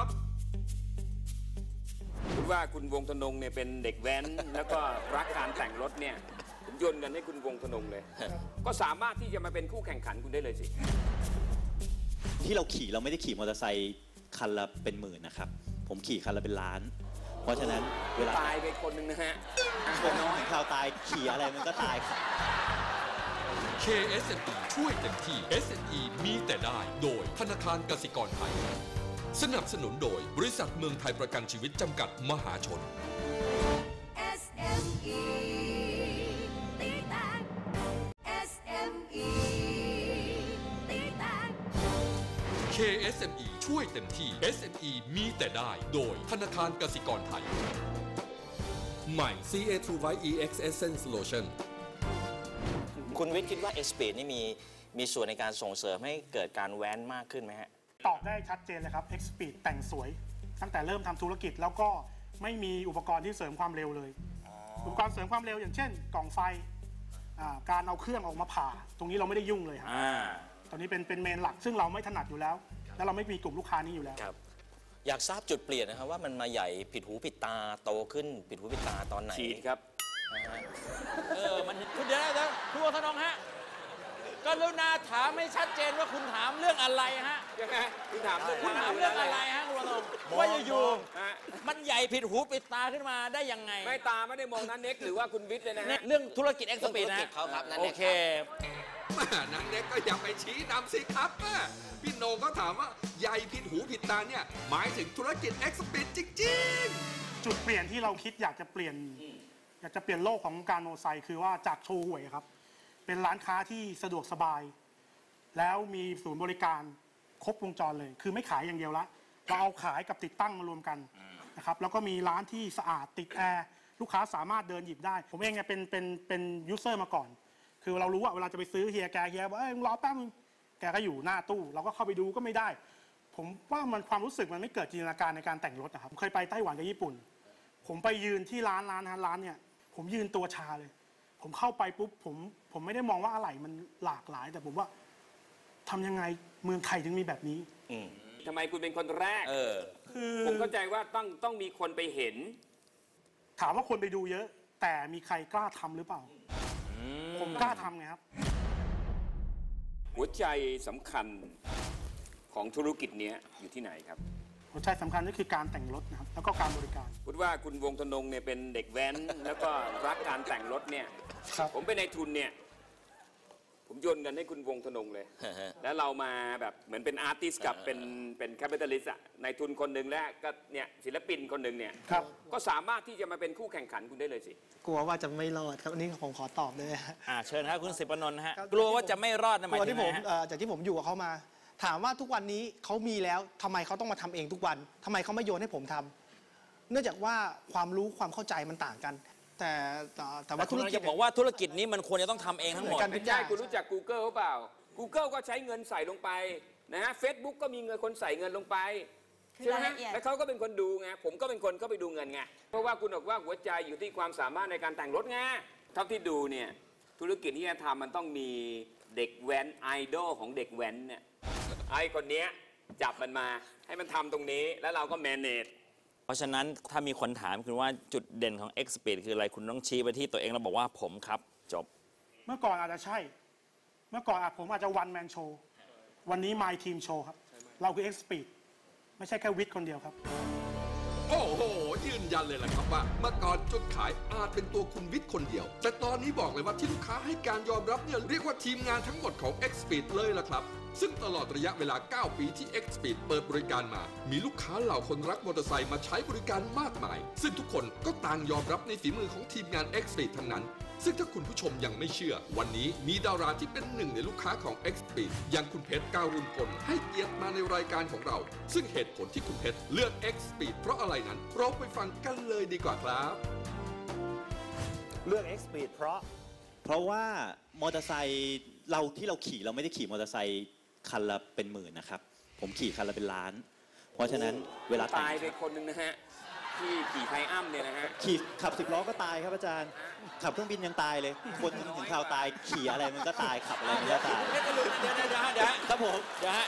Speaker 7: คุณว่าคุณวงธนงเนี่ยเป็นเด็กแว้น แล้วก็รักการแต่งรถเนี่ยผมโยนกันให้คุณวงธนงเลย ก็สามารถที่จะมาเป็นคู่แข่งขันคุณได้เลยสิ
Speaker 12: ที่เราขี่เราไม่ได้ขี่มอเตอร์ไซค์คันละเป็นหมื่นนะครับผมขี่คันละเป็นล้านเพราะฉะนั้นเวลา
Speaker 7: ตายไปคนหนึ่งนะฮะ
Speaker 12: คนน้อยข่าวตายขี่อะไรมันก็ตายครับ
Speaker 2: KSME ช่วยเต็มที่ SME มีแต่ได้โดยธนาคารกสิกรไทยสนับสนุนโดยบริษัทเมืองไทยประกันชีวิตจำกัดมหาชน
Speaker 13: SME ตีแตก SME ตีแตก
Speaker 2: KSME ช่วยเต็มที่ SME มีแต่ได้โดยธนาคารกสิกรไทยใหม่ CA2 White EX Essence Lotion
Speaker 6: คุณวิทย์คิดว่า X Speed นี่มีส่วนในการส่งเสริมให้เกิดการแว้นมากขึ้นไหมฮะ
Speaker 3: ตอบได้ชัดเจนเลยครับ X Speed แต่งสวยตั้งแต่เริ่มทำธุรกิจแล้วก็ไม่มีอุปกรณ์ที่เสริมความเร็วเลยอุปกรณ์เสริมความเร็วอย่างเช่นกล่องไฟการเอาเครื่องออกมาผ่าตรงนี้เราไม่ได้ยุ่งเลยครับตอนนี้เป็นเมนหลักซึ่งเราไม่ถนัดอยู่แล้วแล้วเราไม่มีกลุ่มลูกค้านี้อยู่แล้ว
Speaker 6: อยากทราบจุดเปลี่ยนนะครับว่ามันมาใหญ่ผิดหูผิดตาโตขึ้นผิดหูผิดตาตอนไหน
Speaker 7: ฉีดครับ
Speaker 5: มันคุณเดี๋ยวนะคุณวงธนงฮะกรุณาถามให้ชัดเจนว่าคุณถามเรื่องอะไรฮะ
Speaker 7: ยังไงคุณถามเรื่อง
Speaker 5: อะไรฮะคุณวงธนงว่าอยู่ๆมันใหญ่ผิดหูผิดตาขึ้นมาได้ยังไง
Speaker 7: ไม่ตาไม่ได้มองนั้นเน็กหรือว่าคุณวิทย์เลยนะฮะ
Speaker 5: เรื่องธุรกิจ X Speed นะโอเค
Speaker 2: นันเน็กก็อย่าไปชี้นำสิครับพี่โหน่งก็ถามว่าใหญ่ผิดหูผิดตาเนี่ยหมายถึงธุรกิจ X Speed จริงๆ
Speaker 3: จุดเปลี่ยนที่เราคิดอยากจะเปลี่ยนโลกของการมอเตอร์ไซค์คือว่าจากโชว์หวยครับเป็นร้านค้าที่สะดวกสบายแล้วมีศูนย์บริการครบวงจรเลยคือไม่ขายอย่างเดียวละเราเอาขายกับติดตั้งมารวมกันนะครับแล้วก็มีร้านที่สะอาดติดแอร์ลูกค้าสามารถเดินหยิบได้ผมเองเนี่ยเป็นยูเซอร์มาก่อนคือเรารู้ว่าเวลาจะไปซื้อเฮียบอกรอแป๊บนึงแกก็อยู่หน้าตู้เราก็เข้าไปดูก็ไม่ได้ผมว่ามันความรู้สึกมันไม่เกิดจินตนาการในการแต่งรถนะครับเคยไปไต้หวันกับญี่ปุ่นผมไปยืนที่ร้านเนี่ยผมยืนตัวชาเลยผมเข้าไปปุ๊บผมไม่ได้มองว่าอะไรมันหลากหลายแต่ผมว่าทำยังไงเมืองไทยถึงมีแบบนี้
Speaker 7: ทำไมคุณเป็นคนแรกคือผมเข้าใจว่าต้องมีคนไปเห็น
Speaker 3: ถามว่าคนไปดูเยอะแต่มีใครกล้าทำหรือเปล่าผมกล้าทำไงครับ
Speaker 7: หัวใจสำคัญของธุรกิจนี้อยู่ที่ไหนครับ
Speaker 3: หัวใจสำคัญก็คือการแต่งรถนะครับแล้วก็การบริการ
Speaker 7: พูดว่าคุณวงธนงเนี่ยเป็นเด็กแว้น แล้วก็รักการแต่งรถเนี่ยผมเป็นนายทุนเนี่ยผมโยนเงินให้คุณวงธนงเลย แล้วเรามาแบบเหมือนเป็นอาร์ติสกับเป็นแคปิตอลิสต์อะนายทุนคนหนึ่งและก็เนี่ยศิลปินคนหนึ่งเนี่ยก็สามารถที่จะมาเป็นคู่แข่งขันคุณได้เลยสิ
Speaker 9: กลัวว่าจะไม่รอดครับอันนี้ผมขอตอบเลย
Speaker 5: เชิญครับคุณศิปนนท์ฮะกลัวว่าจะไม่รอดนะหมายถึง
Speaker 9: จากที่ผมอยู่กับเขามาถามว่าทุกวันนี้เขามีแล้วทำไมเขาต้องมาทำเองทุกวันทำไมเขาไม่โยนให้ผมทำเนื่องจากว่าความรู้ความเข้าใจมันต่างกันแต่ว่าธุรกิจ
Speaker 5: บอกว่าธุรกิจนี้มันควรจะต้องทำเองทั้งหมด
Speaker 7: ไม่ใช่คุณรู้จัก Google หรือเปล่า Google ก็ใช้เงินใส่ลงไปนะฮะ Facebook ก็มีเงินคนใส่เงินลงไปใช่ไหมแล้วเขาก็เป็นคนดูไงผมก็เป็นคนเข้าไปดูเงินไงเพราะว่าคุณบอกว่าหัวใจอยู่ที่ความสามารถในการแต่งรถไงเท่าที่ดูเนี่ยธุรกิจที่จะทำมันต้องมีเด็กแว้นไอดอลของเด็กแว้นเนี่ยไอ้คนนี้จับมันมาให้มันทำตรงนี้แล้วเราก็แมเนจ
Speaker 5: เพราะฉะนั้นถ้ามีคนถามคุณว่าจุดเด่นของ X Speed คืออะไรคุณต้องชี้ไปที่ตัวเองแล้วบอกว่าผมครับจบ
Speaker 3: เมื่อก่อนอาจจะใช่เมื่อก่อนผมอาจจะวันแมนโชว์วันนี้ My Team Show ครับเราคือ X Speed ไม่ใช่แค่วิทย์คนเดียวครับ
Speaker 2: โอ้โหยืนยันเลยล่ะครับว่าเมื่อก่อนจุดขายอาจเป็นตัวคุณวิทย์คนเดียวแต่ตอนนี้บอกเลยว่าที่ลูกค้าให้การยอมรับเนี่ยเรียกว่าทีมงานทั้งหมดของ X Speed เลยล่ะครับซึ่งตลอดระยะเวลา9ปีที่ X Speed เปิดบริการมามีลูกค้าเหล่าคนรักมอเตอร์ไซค์มาใช้บริการมากมายซึ่งทุกคนก็ต่างยอมรับในฝีมือของทีมงาน X Speed ทั้งนั้นซึ่งถ้าคุณผู้ชมยังไม่เชื่อวันนี้มีดาราที่เป็นหนึ่งในลูกค้าของ X Speed อย่างคุณเพชรการุณพลให้เกียรติมาในรายการของเราซึ่งเหตุผลที่คุณเพชรเลือก X Speed เพราะอะไรนั้นเราไปฟังกันเลยดีกว่าครับ
Speaker 12: เลือก X Speed เพราะว่ามอเตอร์ไซค์ที่เราขี่เราไม่ได้ขี่มอเตอร์ไซค์คันละเป็นหมื่นนะครับผมขี่คันละเป็นล้านเพราะฉะนั้นเวลา
Speaker 7: ตายไปคนหนึ่งนะฮะที่ขี่ไทอ้ำเนี่ยนะฮะ
Speaker 12: ขี่ขับ10 ล้อก็ตายครับอาจารย์ขับเครื่องบินยังตายเลยคนถึงข่าวตายขี่อะไรมันก็ตายขับอะไรมันก็ตาย
Speaker 5: เดี๋ยว
Speaker 12: ครับผม
Speaker 5: เดี๋ยวฮะ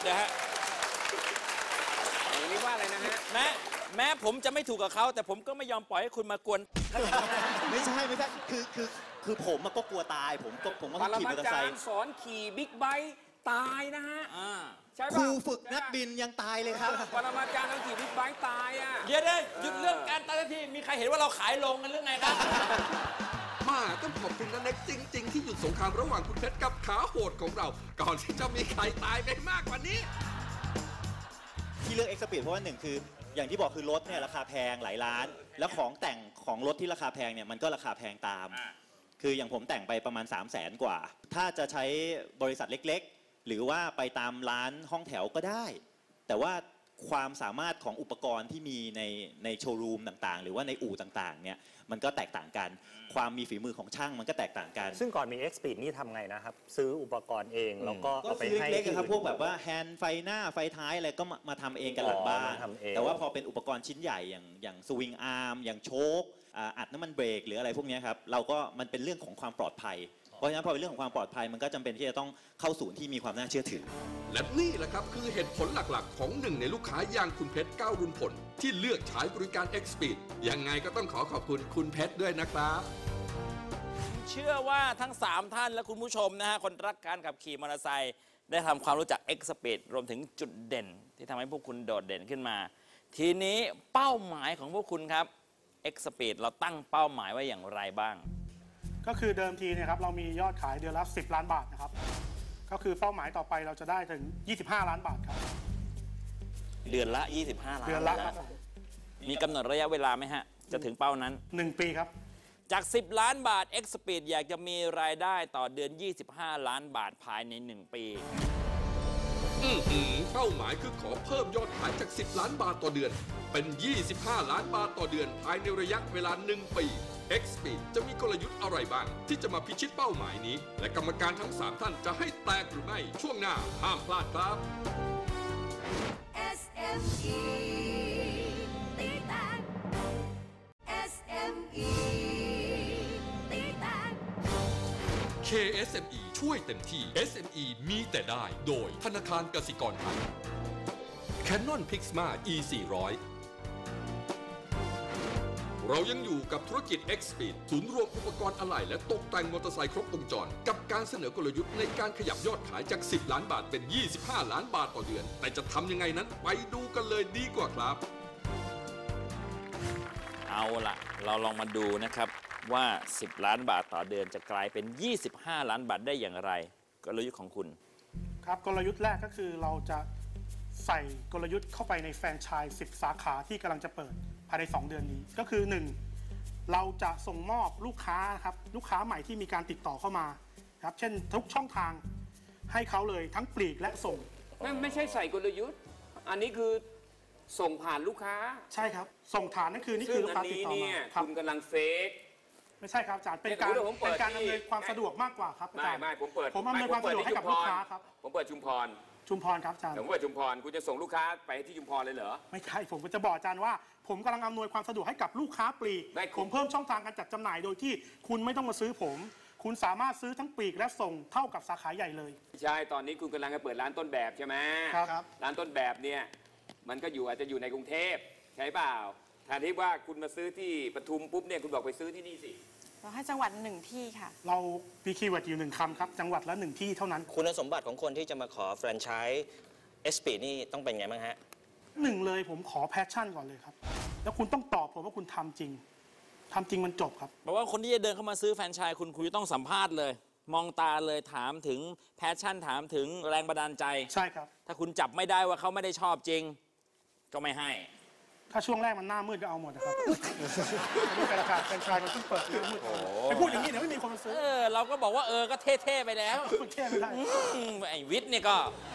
Speaker 7: อย่างนี้ว่าอะไรนะฮะ
Speaker 5: แม้ผมจะไม่ถูกกับเขาแต่ผมก็ไม่ยอมปล่อยให้คุณมากวน
Speaker 12: ไม่ใช่คือผมก็กลัวตายผมก็ต้องขี่มอเตอร์ไซค์
Speaker 7: สอนขี่บิ๊กไบค์ตายนะฮะ
Speaker 12: ครูฝึกนักบินยังตายเลยครับ
Speaker 7: ปรมาจารย์ต้องขี่บิ๊กไบค์ตายอ่ะ
Speaker 5: เดี๋ยวหยุดเรื่องการตายทีมีใครเห็นว่าเราขายลงกันเรื่องไงครับ
Speaker 2: มาต้องขอบคุณนันเน็กจริงๆที่หยุดสงครามระหว่างคุณเพชรกับขาโหดของเราก่อนที่จะมีใครตายไปมากกว่านี้
Speaker 12: ที่เลือก X Speed เพราะว่าหนึ่งคืออย่างที่บอกคือรถเนี่ยราคาแพงหลายล้านแล้วของแต่งของรถที่ราคาแพงเนี่ยมันก็ราคาแพงตามคืออย่างผมแต่งไปประมาณ300,000 กว่าถ้าจะใช้บริษัทเล็กๆหรือว่าไปตามร้านห้องแถวก็ได้แต่ว่าความสามารถของอุปกรณ์ที่มีในโชว์รูมต่างๆหรือว่าในอู่ต่างๆเนี่ยมันก็แตกต่างกันความมีฝีมือของช่างมันก็แตกต่างกัน
Speaker 10: ซึ่งก่อนมี X Speed นี่ทำไงนะครับซื้ออุปกรณ์เองแล้วก็เอาไปให้
Speaker 12: เล็กๆครับพวกแบบว่าแฮนด์ไฟหน้าไฟท้ายอะไรก็มาทำเองกันหลังบ้านแต่ว่าพอเป็นอุปกรณ์ชิ้นใหญ่อย่างสวิงอาร์มอย่างโชคอัดน้ำมันเบรกหรืออะไรพวกนี้ครับเราก็มันเป็นเรื่องของความปลอดภัยเพราะฉะนั้นพอเป็นเรื่องของความปลอดภัยมันก็จำเป็นที่จะต้องเข้าศูนย์ที่มีความน่าเชื่อถือ
Speaker 2: และนี่แหละครับคือเหตุผลหลักๆของหนึ่งในลูกค้าอย่างคุณเพชรก้าวรุ่นผลที่เลือกใช้บริการ X Speed ยังไงก็ต้องขอบคุณคุณเพชรด้วยนะครับ
Speaker 5: เชื่อว่าทั้ง3ท่านและคุณผู้ชมนะฮะคนรักการขับขี่มอเตอร์ไซค์ได้ทำความรู้จัก X Speed รวมถึงจุดเด่นที่ทำให้พวกคุณโดดเด่นขึ้นมาทีนี้เป้าหมายของพวกคุณครับ X Speed เราตั้งเป้าหมายไว้อย่างไรบ้าง
Speaker 3: ก็คือเดิมทีเนี่ยครับเรามียอดขายเดือนละ10 ล้านบาทนะครับก็คือเป้าหมายต่อไปเราจะได้ถึง25 ล้านบาทครับ
Speaker 5: เดือนละ25 ล้าน
Speaker 3: เดือนละครับ
Speaker 5: มีกำหนดระยะเวลาไหมฮะจะถึงเป้านั้น
Speaker 3: 1 ปีครับ
Speaker 5: จาก10 ล้านบาท X Speed อยากจะมีรายได้ต่อเดือน25 ล้านบาทภายใน1 ปี
Speaker 2: เป้าหมายคือขอเพิ่มยอดขายจาก10 ล้านบาทต่อเดือนเป็น25 ล้านบาทต่อเดือนภายในระยะเวลา1 ปีX Speed จะมีกลยุทธ์อะไรบ้างที่จะมาพิชิตเป้าหมายนี้และกรรมการทั้ง3ท่านจะให้แตกหรือไม่ช่วงหน้าห้ามพลาดครับ
Speaker 13: SME ตีแตก SME ตีแตก
Speaker 2: KSME ช่วยเต็มที่ SME มีแต่ได้โดยธนาคารกสิกรไทย Canon Pixma E400เรายังอยู่กับธุรกิจ X Speed ศูนย์รวมอุปกรณ์อะไหล่และตกแต่งมอเตอร์ไซค์ครบวงจรกับการเสนอกลยุทธ์ในการขยับยอดขายจาก10 ล้านบาทเป็น25 ล้านบาทต่อเดือนแต่จะทำยังไงนั้นไปดูกันเลยดีกว่าครับ
Speaker 5: เอาล่ะเราลองมาดูนะครับว่า10 ล้านบาทต่อเดือนจะกลายเป็น25 ล้านบาทได้อย่างไรกลยุทธ์ของคุณ
Speaker 3: ครับกลยุทธ์แรกก็คือเราจะใส่กลยุทธ์เข้าไปในแฟรนไชส์10 สาขาที่กำลังจะเปิดภายใน2 เดือนนี้ก็คือ1เราจะส่งมอบลูกค้าครับลูกค้าใหม่ที่มีการติดต่อเข้ามาครับเช่นทุกช่องทางให้เขาเลยทั้งปลีกและส่ง
Speaker 7: ไม่ใช่ใส่กลยุทธ์อันนี้คือส่งผ่านลูกค้า
Speaker 3: ใช่ครับส่งฐานนี่คือลูกค้าติดต่อมา
Speaker 7: คุณกำลังเฟก
Speaker 3: ไม่ใช่ครับอาจารย์เป็นการอำนวยความสะดวกมากกว่าครับอาจารย์
Speaker 7: ไม่
Speaker 3: ผมอำนวยความสะดวกให้กับลูกค้าครับ
Speaker 7: ผมเปิดชุมพร
Speaker 3: ครับอาจารย์
Speaker 7: ผมเปิดชุมพรคุณจะส่งลูกค้าไปที่ชุมพรเลยเหรอ
Speaker 3: ไม่ใช่ผมจะบอกอาจารย์ว่าผมกำลังอำนวยความสะดวกให้กับลูกค้าปลีกผมเพิ่มช่องทางการจัดจำหน่ายโดยที่คุณไม่ต้องมาซื้อผมคุณสามารถซื้อทั้งปลีกและส่งเท่ากับสาขาใหญ่เลย
Speaker 7: ใช่ตอนนี้คุณกำลังจะเปิดร้านต้นแบบใช่ไหม
Speaker 3: ครับ
Speaker 7: ร้านต้นแบบเนี่ยมันก็อาจจะอยู่ในกรุงเทพใช่เปล่าแทนที่ว่าคุณมาซื้อที่ปทุมปุ๊บเนี่ยคุณบอกไปซื้อที่นี่สิ
Speaker 8: เราให้จังหวัด1 ที่ค่ะ
Speaker 3: เรามีคีย์เวิร์ดอยู่1 คำครับจังหวัดละ1 ที่เท่านั้น
Speaker 6: คุณสมบัติของคนที่จะมาขอแฟรนไชส์ X Speed นี่ต้องเป็นไงบ้างฮะ
Speaker 3: 1เลยผมขอแพชชั่นก่อนเลยครับแล้วคุณต้องตอบผมว่าคุณทำจริงมันจบครับ
Speaker 5: แปลว่าคนที่จะเดินเข้ามาซื้อแฟรนไชส์คุณจะต้องสัมภาษณ์เลยมองตาเลยถามถึงแพชชั่นถามถึงแรงบันดาลใจ
Speaker 3: ใช่ครับ
Speaker 5: ถ้าคุณจับไม่ได้ว่าเขาไม่ได้ชอบจริงก็ไม่ให้
Speaker 3: ถ้าช่วงแรกมันหน้ามืดก็เอาหมดนะครับนี่เป็นราคาแฟรนไชส์มันต้องเปิดหน้ามืดไปพูดอย่างนี้เดี๋ยวไม่มีคนมาซื้อ
Speaker 5: เราก็บอกว่าก็เท่ๆไปแล้ว
Speaker 3: เท่ไม่ได้
Speaker 5: ไอ้วิทย์นี่ก็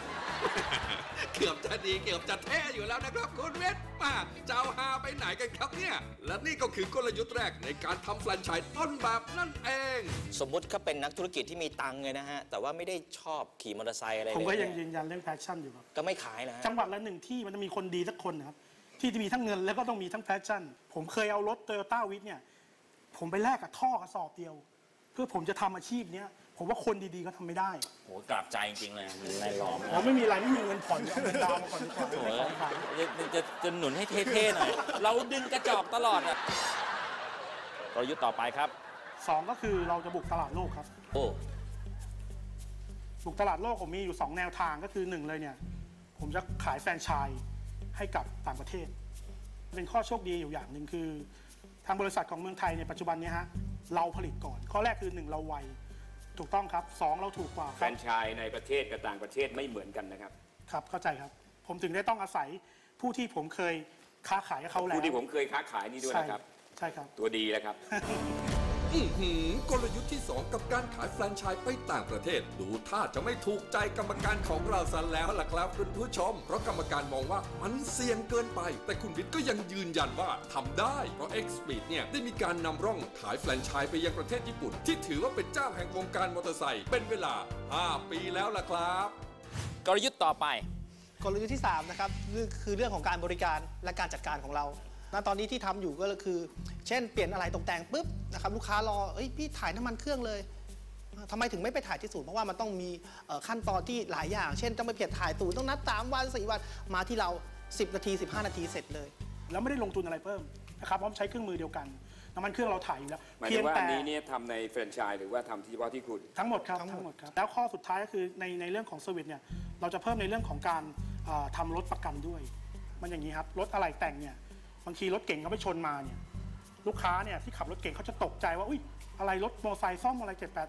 Speaker 2: เกือบจะดีเกือบจะแท้อยู่แล้วนะครับคุณเวทมาจะเอาฮาไปไหนกันครับเนี่ยและนี่ก็คือกลยุทธ์แรกในการทำแฟรนไชส์ต้นแบบนั่นเอง
Speaker 6: สมมุติเขาเป็นนักธุรกิจที่มีตังค์เลยนะฮะแต่ว่าไม่ได้ชอบขี่มอเตอร์ไซค์อะไรเลย
Speaker 3: ผมก็ยังยืนยันเรื่องแพชชั่นอยู่ครับ
Speaker 6: ก็ไม่ขายนะ
Speaker 3: จังหวัดละหนึ่งที่มันจะมีคนดีสักคนนะครับที่จะมีทั้งเงินแล้วก็ต้องมีทั้งแพชชั่นผมเคยเอารถ Toyota วิทเนี่ยผมไปแลกกับท่อกระสอบเดียวเพื่อผมจะทำอาชีพเนี้ยผมว่าคนดีๆก็ทำไม่ได้
Speaker 5: โหกลับใจจริงๆเลยนายหลอม
Speaker 3: ผมไม่มีอะไรไม่มีเงินผ่อนเอาเงินดาวน์มาก่อนดีกว่า
Speaker 5: โอ้จะหนุนให้เท่ๆหน่อยเราดึงกระจอกตลอดอ่ะกลยุทธ์ต่อไปครับ
Speaker 3: 2ก็คือเราจะบุกตลาดโลกครับ
Speaker 5: โอ้
Speaker 3: บุกตลาดโลกผมมีอยู่2แนวทางก็คือ1เลยเนี่ยผมจะขายแฟรนไชส์ให้กับต่างประเทศเป็นข้อโชคดีอยู่อย่างหนึ่งคือทางบริษัทของเมืองไทยในปัจจุบันนี้ฮะเราผลิตก่อนข้อแรกคือ1เราไวถูกต้องครับ2เราถูกกว่า
Speaker 7: แฟรนไชส์ในประเทศกับต่างประเทศไม่เหมือนกันนะครับ
Speaker 3: ครับเข้าใจครับผมถึงได้ต้องอาศัยผู้ที่ผมเคยค้าขายกับเขาแล้ว
Speaker 7: ผู้ที่ผมเคยค้าขายนี่ด้วยนะครับ
Speaker 3: ใช่ครับ
Speaker 7: ตัวดีแล้วครับ
Speaker 2: กลยุทธ์ที่ 2 กับการขายแฟรนไชส์ไปต่างประเทศดูท่าจะไม่ถูกใจกรรมการของเราซะแล้วล่ะครับคุณผู้ชมเพราะกรรมการมองว่ามันเสี่ยงเกินไปแต่คุณวิทย์ก็ยังยืนยันว่าทำได้เพราะ X-Speed เนี่ยได้มีการนำร่องขายแฟรนไชส์ไปยังประเทศญี่ปุ่นที่ถือว่าเป็นเจ้าแห่งวงการมอเตอร์ไซค์เป็นเวลา5 ปีแล้วล่ะครับ
Speaker 5: กลยุทธ์ต่อไป
Speaker 9: กลยุทธ์ที่3นะครับคือเรื่องของการบริการและการจัดการของเราณตอนนี้ที่ทำอยู่ก็คือเช่นเปลี่ยนอะไรตกแต่งปุ๊บนะครับลูกค้ารอพี่ถ่ายน้ำมันเครื่องเลยทำไมถึงไม่ไปถ่ายที่ศูนย์เพราะว่ามันต้องมีขั้นตอนที่หลายอย่างเช่นต้องไปเปลี่ยนถ่ายศูนย์ต้องนัด3 วัน 4 วันมาที่เรา10 นาที 15 นาทีเสร็จเลย
Speaker 3: แล้วไม่ได้ลงทุนอะไรเพิ่มนะครับเพราะใช้เครื่องมือเดียวกันน้ำมันเครื่องเราถ่ายอยู่แล้ว
Speaker 7: หมายถึงว่าอันนี้เนี่ยทำในแฟรนไชส์หรือว่าทำเฉพาะที่คุณ
Speaker 3: ทั้งหมดครับทั้งหมดครับแล้วข้อสุดท้ายก็คือในเรื่องของเซอร์วิสเนี่ยเราจะเพิ่มในเรื่องของการทำรถประกันด้วยมันอย่างนี้ครับรถอะไรแต่งเนี่ยบางทีรถเก่งเขาไปชนมาเนี่ยลูกค้าเนี่ยที่ขับรถเก่งเขาจะตกใจว่าอุ้ยอะไรรถมอเตอร์ไซค์ซ่อมอะไร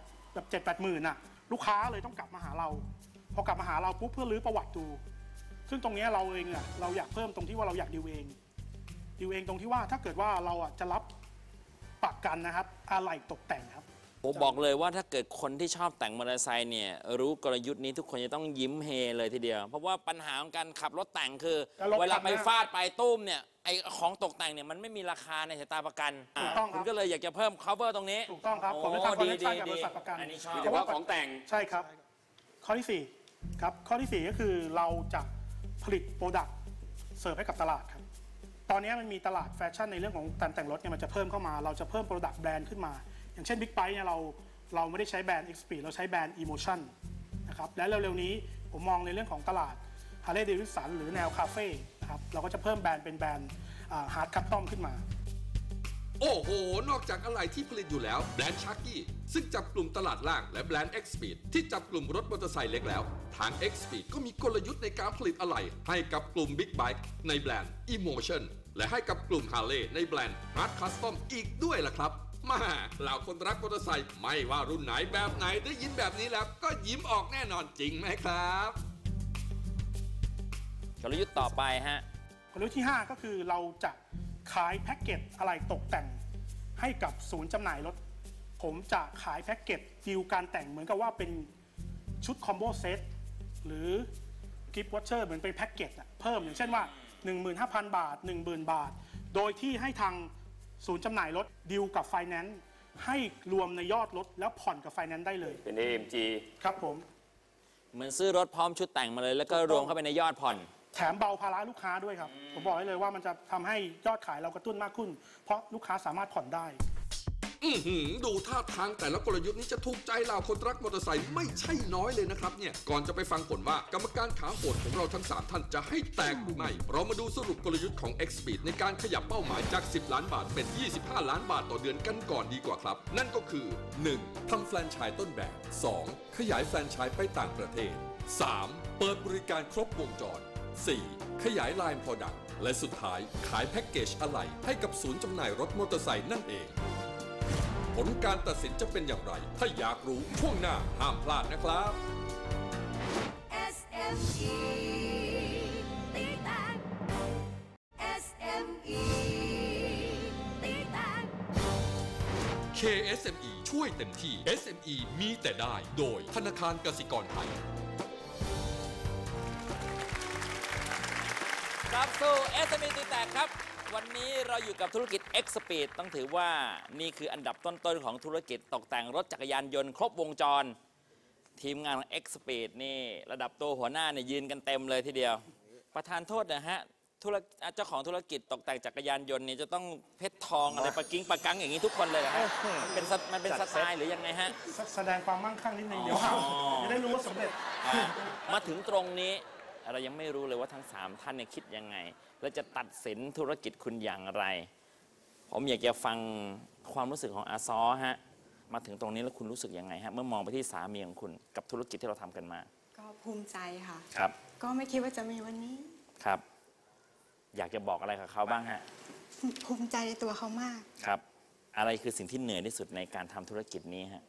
Speaker 3: 7-8 หมื่นน่ะลูกค้าเลยต้องกลับมาหาเราพอกลับมาหาเราปุ๊บเพื่อรื้อประวัติดูซึ่งตรงนี้เราเองอะเราอยากเพิ่มตรงที่ว่าเราอยากดิวเองตรงที่ว่าถ้าเกิดว่าเราจะรับประกันนะครับอะไรตกแต่งครับ
Speaker 5: ผมบอกเลยว่าถ้าเกิดคนที่ชอบแต่งมอเตอร์ไซค์เนี่ยรู้กลยุทธ์นี้ทุกคนจะต้องยิ้มเฮเลยทีเดียวเพราะว่าปัญหาของการขับรถแต่งคือเวลาไปฟาดไปตุ้มเนี่ยไอของตกแต่งเนี่ยมันไม่มีราคาในสายตาประกันคุณก็เลยอยากจะเพิ่ม cover ตรงนี้
Speaker 3: ถูกต้องครับผมจะทำคอนเนคชั่นกับบริษัทประกัน
Speaker 7: เฉพาะของแต่ง
Speaker 3: ใช่ครับข้อที่4ครับข้อที่4ก็คือเราจะผลิตโปรดักต์เสิร์ฟให้กับตลาดครับตอนนี้มันมีตลาดแฟชั่นในเรื่องของการแต่งรถเนี่ยมันจะเพิ่มเข้ามาเราจะเพิ่มโปรดักต์แบรนด์ขึ้นมาอย่างเช่น Big Bike เนี่ยเราไม่ได้ใช้แบรนด์ X-Speed เราใช้แบรนด์ Emotion นะครับและเร็วๆนี้ผมมองในเรื่องของตลาด Harley Davidson หรือแนวคาเฟ่นะครับเราก็จะเพิ่มแบรนด์เป็นแบรนด์ฮาร์ดคัสตอมขึ้นมา
Speaker 2: โอ้โหนอกจากอะไหล่ที่ผลิตอยู่แล้วแบรนด์ Sharky ซึ่งจับกลุ่มตลาดล่างและแบรนด์ X-Speed ที่จับกลุ่มรถมอเตอร์ไซค์เล็กแล้วทาง X-Speed ก็มีกลยุทธ์ในการผลิตอะไหล่ให้กับกลุ่ม Big Bike ในแบรนด์ Emotion และให้กับกลุ่ม Harley ในแบรนด์ Hard Custom อีกด้วยล่ะครับมาเหล่าคนรักมอเตอร์ไซค์ไม่ว่ารุ่นไหนแบบไหนได้ยินแบบนี้แล้วก็ยิ้มออกแน่นอนจริงไหมครับ
Speaker 5: กลยุทธ์ต่อไปฮะ
Speaker 3: กลยุทธ์ที่5ก็คือเราจะขายแพ็กเกจอะไรตกแต่งให้กับศูนย์จำหน่ายรถผมจะขายแพ็กเกจดีลการแต่งเหมือนกับว่าเป็นชุดคอมโบเซตหรือกิฟต์วอเชอร์เหมือนเป็นแพ็กเกจเพิ่มอย่างเช่นว่า 15,000 บาท 10,000 บาทโดยที่ให้ทางศูนย์จำหน่ายรถดีลกับไฟแนนซ์ให้รวมในยอดรถแล้วผ่อนกับไฟแนนซ์ได้เลย
Speaker 7: เป็น AMG
Speaker 3: ครับผม
Speaker 5: เหมือนซื้อรถพร้อมชุดแต่งมาเลยแล้วก็รวมเข้าไปในยอดผ่อน
Speaker 3: แถมเบาภาระลูกค้าด้วยครับผมบอกได้เลยว่ามันจะทำให้ยอดขายเรากระตุ้นมากขึ้นเพราะลูกค้าสามารถผ่อนได้
Speaker 2: ดูท่าทางแต่ละกลยุทธ์นี้จะถูกใจเหล่าคนรักมอเตอร์ไซค์ไม่ใช่น้อยเลยนะครับเนี่ยก่อนจะไปฟังผลว่ากรรมการขาโหดของเราทั้ง3ท่านจะให้แตกหรือไม่เรามาดูสรุปกลยุทธ์ของ X-Speed ในการขยับเป้าหมายจาก10 ล้านบาทเป็น25 ล้านบาทต่อเดือนกันก่อนดีกว่าครับนั่นก็คือ 1. ทำแฟรนไชส์ต้นแบบ 2. ขยายแฟรนไชส์ไปต่างประเทศ 3. เปิดบริการครบวงจร 4. ขยายไลน์ Product และสุดท้ายขายแพ็กเกจอะไหล่ให้กับศูนย์จำหน่ายรถมอเตอร์ไซค์นั่นเองผลการตัดสินจะเป็นอย่างไรถ้าอยากรู้ช่วงหน้าห้ามพลาดนะครับ
Speaker 13: SME ตีแตก SME ตีแตก
Speaker 2: KSME ช่วยเต็มที่ SME มีแต่ได้โดยธนาคารกสิกรไทย
Speaker 5: รับสู่ SME ตีแตกครับวันนี้เราอยู่กับธุรกิจ X Speed ต้องถือว่านี่คืออันดับต้นๆของธุรกิจตกแต่งรถจักรยานยนต์ครบวงจรทีมงานของ X Speed นี่ระดับตัวหัวหน้าเนี่ยยืนกันเต็มเลยทีเดียวประธานโทษนะฮะเจ้าของธุรกิจตกแต่งจักรยานยนต์นี่จะต้องเพชรทองอะไรประกิ้งประกังอย่างนี้ทุกคนเลยเหรอฮะมันเป็นสไตล์หรือยังไงฮะ
Speaker 3: แสดงความมั่งคั่งนิดนึงเดี๋ยวจะได้รู้ว่าสำเร็จ
Speaker 5: มาถึงตรงนี้เรายังไม่รู้เลยว่าทั้ง3ท่านเนี่ยคิดยังไงและจะตัดสินธุรกิจคุณอย่างไรผมอยากจะฟังความรู้สึกของอาซอฮะมาถึงตรงนี้แล้วคุณรู้สึกยังไงฮะเมื่อมองไปที่สามีของคุณกับธุรกิจที่เราทำกันมา
Speaker 8: ก็ภูมิใจค่ะ
Speaker 5: ครับ
Speaker 8: ก็ไม่คิดว่าจะมีวันนี้
Speaker 5: ครับอยากจะบอกอะไรกับเขาบ้างฮะ
Speaker 8: ภูมิใจในตัวเขามาก
Speaker 5: ครับอะไรคือสิ่งที่เหนื่อยที่สุดในการทำธุรกิจนี้ฮะ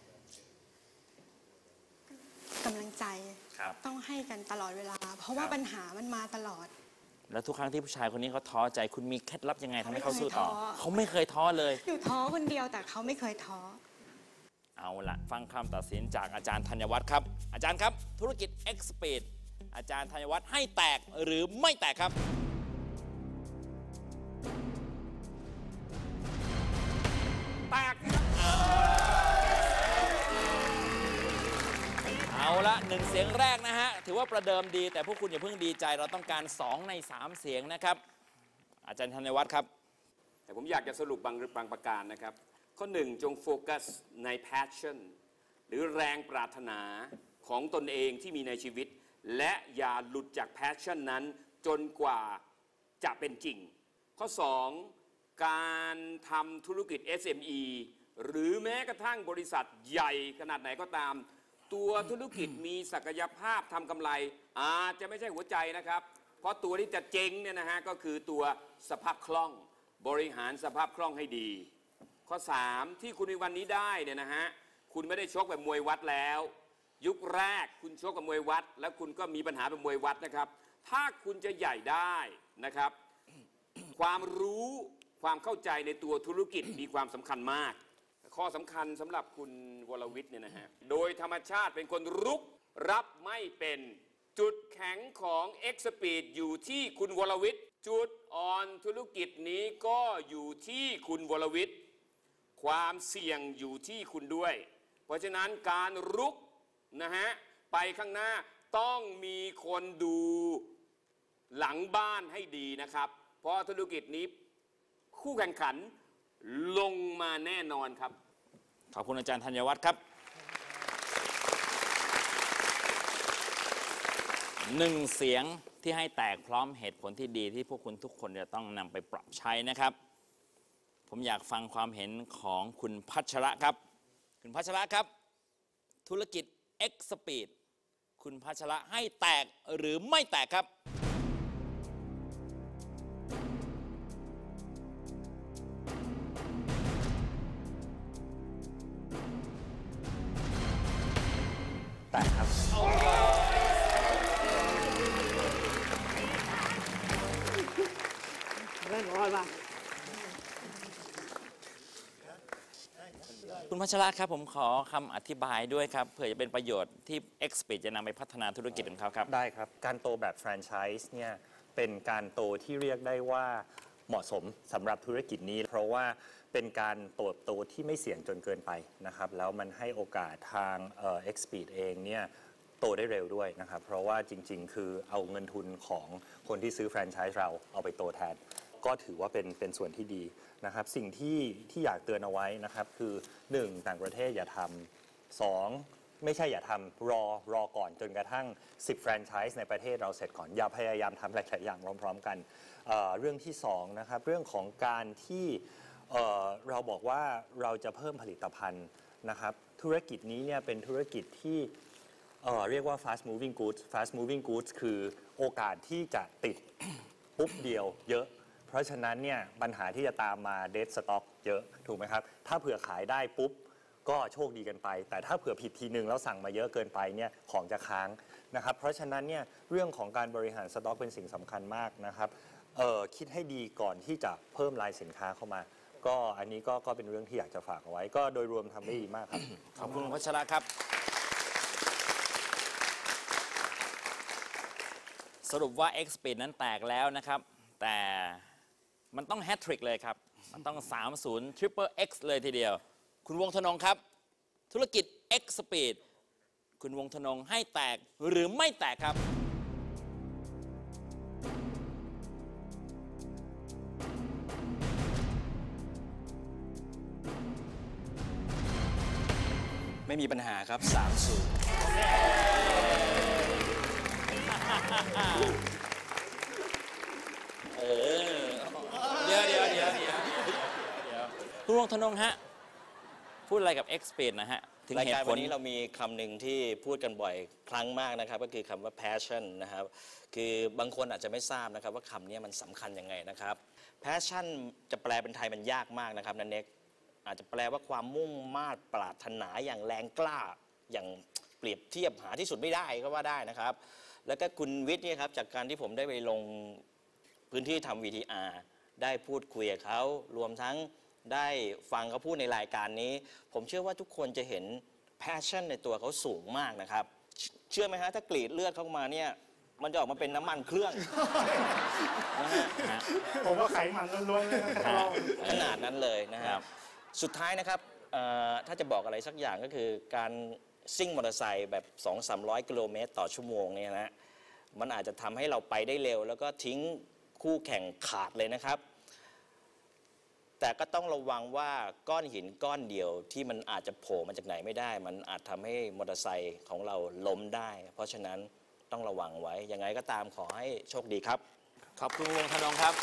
Speaker 8: กำลังใจต้องให้กันตลอดเวลาเพราะว่าปัญหามันมาตลอด
Speaker 5: แล้วทุกครั้งที่ผู้ชายคนนี้เขาท้อใจคุณมีเคล็ดลับยังไงทำให้เขาสู้ต่อเขาไม่เคยท้อเลย
Speaker 8: อยู่ท้อคนเดียวแต่เขาไม่เคยท้อ
Speaker 5: เอาล่ะฟังคำตัดสินจากอาจารย์ธัญวัฒน์ครับอาจารย์ครับธุรกิจ X Speed อาจารย์ธัญวัฒน์ให้แตกหรือไม่แตกครับ
Speaker 7: แตก
Speaker 5: เอาละ1เสียงแรกนะฮะถือว่าประเดิมดีแต่พวกคุณอย่าเพิ่งดีใจเราต้องการ2ใน3เสียงนะครับอาจารย์ธัญวัฒน์ครับ
Speaker 7: แต่ผมอยากจะสรุปบางประการนะครับข้อ1จงโฟกัสใน passion หรือแรงปรารถนาของตนเองที่มีในชีวิตและอย่าหลุดจาก passion นั้นจนกว่าจะเป็นจริงข้อ2การทำธุรกิจ SME หรือแม้กระทั่งบริษัทใหญ่ขนาดไหนก็ตามตัวธุรกิจมีศักยภาพทำกำไรอาจจะไม่ใช่หัวใจนะครับเพราะตัวที่จะเจ๊งเนี่ยนะฮะก็คือตัวสภาพคล่องบริหารสภาพคล่องให้ดีข้อ3ที่คุณในวันนี้ได้เนี่ยนะฮะคุณไม่ได้ชกแบบมวยวัดแล้วยุคแรกคุณชกกับมวยวัดแล้วคุณก็มีปัญหาแบบมวยวัดนะครับถ้าคุณจะใหญ่ได้นะครับ ความรู้ความเข้าใจในตัวธุรกิจมีความสำคัญมากข้อสำคัญสำหรับคุณวรวิทย์เนี่ยนะฮะโดยธรรมชาติเป็นคนรุกรับไม่เป็นจุดแข็งของ X Speed อยู่ที่คุณวรวิทย์จุดอ่อนธุรกิจนี้ก็อยู่ที่คุณวรวิทย์ความเสี่ยงอยู่ที่คุณด้วยเพราะฉะนั้นการรุกนะฮะไปข้างหน้าต้องมีคนดูหลังบ้านให้ดีนะครับเพราะธุรกิจนี้คู่แข่งขันลงมาแน่นอนครับ
Speaker 5: ขอบคุณอาจารย์ธัญวัฒน์ครับ1เสียงที่ให้แตกพร้อมเหตุผลที่ดีที่พวกคุณทุกคนจะต้องนำไปปรับใช้นะครับผมอยากฟังความเห็นของคุณพัชระครับคุณพัชระครับธุรกิจ X Speed คุณพัชระให้แตกหรือไม่แตกครับ
Speaker 10: แตกครับ
Speaker 5: แน่นอนป่ะคุณพัชระครับผมขอคำอธิบายด้วยครับเผื่อจะเป็นประโยชน์ที่ X Speed จะนำไปพัฒนาธุรกิจของเขาครับ
Speaker 10: ได้ครับการโตแบบแฟรนไชส์เนี่ยเป็นการโตที่เรียกได้ว่าเหมาะสมสำหรับธุรกิจนี้เพราะว่าเป็นการเติบโตที่ไม่เสี่ยงจนเกินไปนะครับแล้วมันให้โอกาสทาง X Speed เองเนี่ยโตได้เร็วด้วยนะครับเพราะว่าจริงๆคือเอาเงินทุนของคนที่ซื้อแฟรนไชส์เราเอาไปโตแทนก็ถือว่าเป็นส่วนที่ดีนะครับสิ่งที่อยากเตือนเอาไว้นะครับคือ 1. ต่างประเทศอย่าทำ 2. ไม่ใช่อย่าทำรอก่อนจนกระทั่ง10แฟรนไชส์ในประเทศเราเสร็จก่อนอย่าพยายามทำหลายๆอย่างพร้อมๆกันเรื่องที่2นะครับเรื่องของการที่เราบอกว่าเราจะเพิ่มผลิตภัณฑ์นะครับธุรกิจนี้เนี่ยเป็นธุรกิจที่เรียกว่า fast moving goods คือโอกาสที่จะติด ปุ๊บเดียวเยอะเพราะฉะนั้นเนี่ยปัญหาที่จะตามมา dead stock เยอะถูกไหมครับถ้าเผื่อขายได้ปุ๊บก็โชคดีกันไปแต่ถ้าเผื่อผิดทีนึงแล้วสั่งมาเยอะเกินไปเนี่ยของจะค้างนะครับเพราะฉะนั้นเนี่ยเรื่องของการบริหารสต็อกเป็นสิ่งสำคัญมากนะครับคิดให้ดีก่อนที่จะเพิ่มรายสินค้าเข้ามาก็อันนี้ก็เป็นเรื่องที่อยากจะฝากเอาไว้ก็โดยรวมทำได้ดีมากครับ
Speaker 5: ขอบคุณพัชระครับสรุปว่า X-Speed นั้นแตกแล้วนะครับแต่มันต้องแฮตทริกเลยครับมันต้อง 30 Triple X เลยทีเดียวคุณวงธนงครับธุรกิจ X-Speed คุณวงธนงให้แตกหรือไม่แตกครับ
Speaker 6: ไม่มีปัญหาครับ 30
Speaker 5: เดี๋ยวคุณวงธนงฮะพูดอะไรกับ X-Speed นะฮะถึง
Speaker 6: ราย
Speaker 5: เห
Speaker 6: การ
Speaker 5: ตุผ
Speaker 6: วั
Speaker 5: ล
Speaker 6: นนี้เรามีคำหนึ่งที่พูดกันบ่อยครั้งมากนะครับก็คือคำว่า passion นะครับคือบางคนอาจจะไม่ทราบนะครับว่าคำนี้มันสำคัญยังไงนะครับ passion จะแปลเป็นไทยมันยากมากนะครับนันเน็กอาจจะแปลว่าความมุ่งมา่ปรารถนาอย่างแรงกล้าอย่างเปรียบเทียบหาที่สุดไม่ได้ก็ว่าได้นะครับแล้วก็คุณวิทย์เนี่ยครับจากการที่ผมได้ไปลงพื้นที่ทำ VTR ได้พูดคุยกับเขารวมทั้งได้ฟังเขาพูดในรายการนี้ผมเชื่อว่าทุกคนจะเห็น passion ในตัวเขาสูงมากนะครับเชื่อไหมฮะถ้ากรีดเลือดเข้ามาเนี่ยมันจะออกมาเป็นน้ำมันเครื่องนะฮะ
Speaker 3: ผมว่าไขมันล้วนๆเลย
Speaker 6: ขนาดนั้นเลยนะครับสุดท้ายนะครับถ้าจะบอกอะไรสักอย่างก็คือการซิ่งมอเตอร์ไซค์แบบ 200-300 กิโลเมตรต่อชั่วโมงเนี่ยนะมันอาจจะทำให้เราไปได้เร็วแล้วก็ทิ้งคู่แข่งขาดเลยนะครับแต่ก็ต้องระวังว่าก้อนหินก้อนเดียวที่มันอาจจะโผล่มาจากไหนไม่ได้มันอาจทำให้มอเตอร์ไซค์ของเราล้มได้เพราะฉะนั้นต้องระวังไว้ยังไงก็ตามขอให้โชคดีครับ
Speaker 5: ขอบคุณวงธนงครับ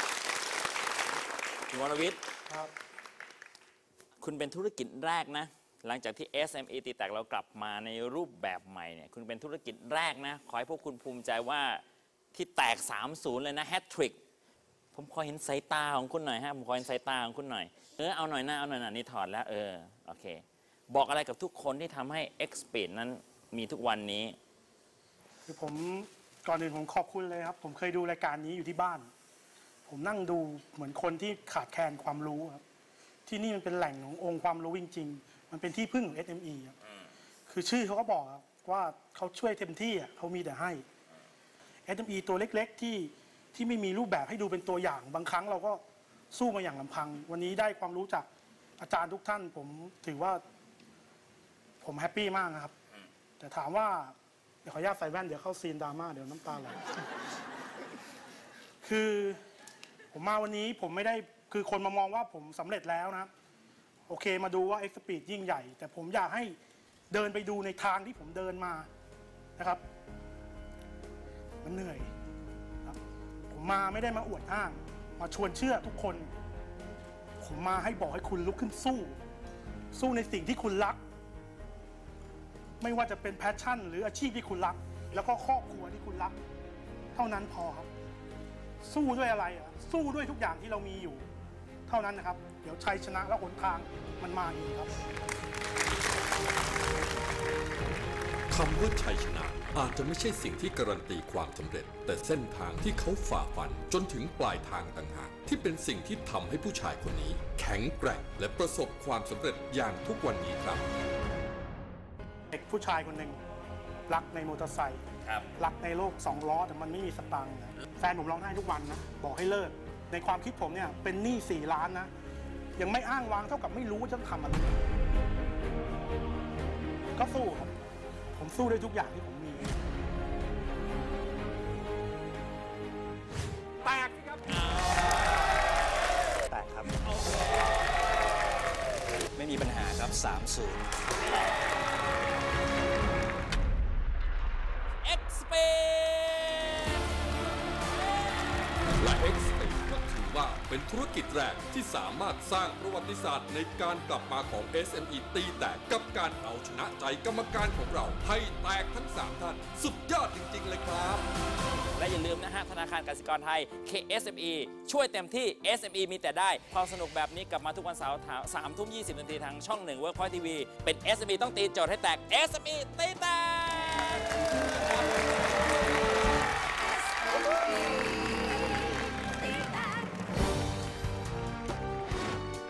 Speaker 5: คุณวรวิทย์
Speaker 3: ครับ
Speaker 5: คุณเป็นธุรกิจแรกนะหลังจากที่ SME ตีแตกเรากลับมาในรูปแบบใหม่เนี่ยคุณเป็นธุรกิจแรกนะขอให้พวกคุณภูมิใจว่าที่แตก 30 เลยนะแฮตทริกผมขอเห็นสายตาของคุณหน่อยฮะผมขอเห็นสายตาของคุณหน่อยเอาหน่อยนะเอาหน่อยนะนี่ถอดแล้วโอเคบอกอะไรกับทุกคนที่ทำให้ X-Speed นั้นมีทุกวันนี้
Speaker 3: คือผมก่อนอื่นผมขอบคุณเลยครับผมเคยดูรายการนี้อยู่ที่บ้านผมนั่งดูเหมือนคนที่ขาดแคลนความรู้ครับที่นี่มันเป็นแหล่งขององค์ความรู้จริงๆมันเป็นที่พึ่งของ SME ครับคือชื่อเขาก็บอกว่าเขาช่วยเต็มที่เขามีแต่ให้ SME ตัวเล็กๆที่ไม่มีรูปแบบให้ดูเป็นตัวอย่างบางครั้งเราก็สู้มาอย่างลำพังวันนี้ได้ความรู้จากอาจารย์ทุกท่านผมถือว่าผมแฮปปี้มากนะครับแต่ถามว่าเดี๋ยวขออนุญาตใส่แว่นเดี๋ยวเข้าซีนดราม่าเดี๋ยวน้ำตาไหลคือผมมาวันนี้ผมไม่ได้คือคนมามองว่าผมสำเร็จแล้วนะโอเคมาดูว่า X-Speed ยิ่งใหญ่แต่ผมอยากให้เดินไปดูในทางที่ผมเดินมานะครับมันเหนื่อยครับผมมาไม่ได้มาอวดอ้างมาชวนเชื่อทุกคนผมมาให้บอกให้คุณลุกขึ้นสู้ในสิ่งที่คุณรักไม่ว่าจะเป็นแพชชั่นหรืออาชีพที่คุณรักแล้วก็ครอบครัวที่คุณรักเท่านั้นพอครับสู้ด้วยอะไรสู้ด้วยทุกอย่างที่เรามีอยู่เท่านั้นนะครับเดี๋ยวชัยชนะและหนทางมันมาเองครับ
Speaker 2: คำว่าชัยชนะอาจจะไม่ใช่สิ่งที่การันตีความสำเร็จแต่เส้นทางที่เขาฝ่าฟันจนถึงปลายทางต่างหากที่เป็นสิ่งที่ทำให้ผู้ชายคนนี้แข็งแกร่งและประสบความสำเร็จอย่างทุกวันนี้ครับ
Speaker 3: เด็กผู้ชายคนหนึ่งรักในมอเตอร์ไซค์รักในโลก2 ล้อแต่มันไม่มีสตางค์แฟนผมร้องไห้ทุกวันนะบอกให้เลิกในความคิดผมเนี่ยเป็นหนี้4 ล้านนะยังไม่อ้างวางเท่ากับไม่รู้ว่าจะทำอะไรก็สู้ครับผมสู้ด้วยทุกอย่างที่ผมมี
Speaker 7: แตกสิครับ
Speaker 10: แตกครับ
Speaker 6: ไม่มีปัญหาครับ 30
Speaker 2: และ X-Speed ก็ถือว่าเป็นธุรกิจแรกที่สามารถสร้างประวัติศาสตร์ในการกลับมาของ SME ตีแตกกับการเอาชนะใจกรรมการของเราให้แตกทั้ง3ท่านสุดยอดจริงๆเลยครับ
Speaker 5: และอย่าลืมนะฮะธนาคารกสิกรไทย KSME ช่วยเต็มที่ SME มีแต่ได้ความสนุกแบบนี้กลับมาทุกวันเสาร์3:20 นาทีทางช่อง1 Workpoint TV เป็น SME ต้องตีโจทย์ให้แตก SME ตีแตก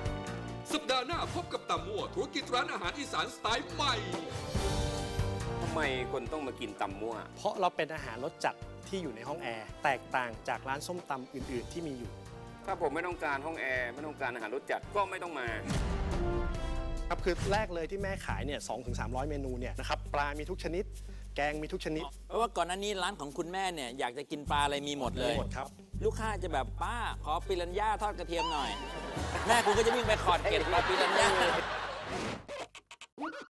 Speaker 2: สัปดาห์หน้าพบกับตามั่วธุรกิจร้านอาหารอีสานสไตล์ใหม่
Speaker 7: ไมคนต้องมากินตำมั่ว
Speaker 14: เพราะเราเป็นอาหารรสจัดที่อยู่ในห้องแอร์แตกต่างจากร้านส้มตำอื่นๆที่มีอยู่
Speaker 7: ถ้าผมไม่ต้องการห้องแอร์ไม่ต้องการอาหารรสจัดก็ไม่ต้องมา
Speaker 14: ครับคือแรกเลยที่แม่ขายเนี่ย200-300 เมนูเนี่ยนะครับปลามีทุกชนิด แกงมีทุกชนิด
Speaker 5: เพราะว่าก่อนหน้านี้ร้านของคุณแม่เนี่ยอยากจะกินปลาอะไรมีหมดเลย
Speaker 14: มีหมดครับ
Speaker 5: ลูกค้าจะแบบป้าขอปิรันย่าทอดกระเทียมหน่อย แม่คุณก็จะวิ่งไปขอดเกล็ดปลาปิรันย่า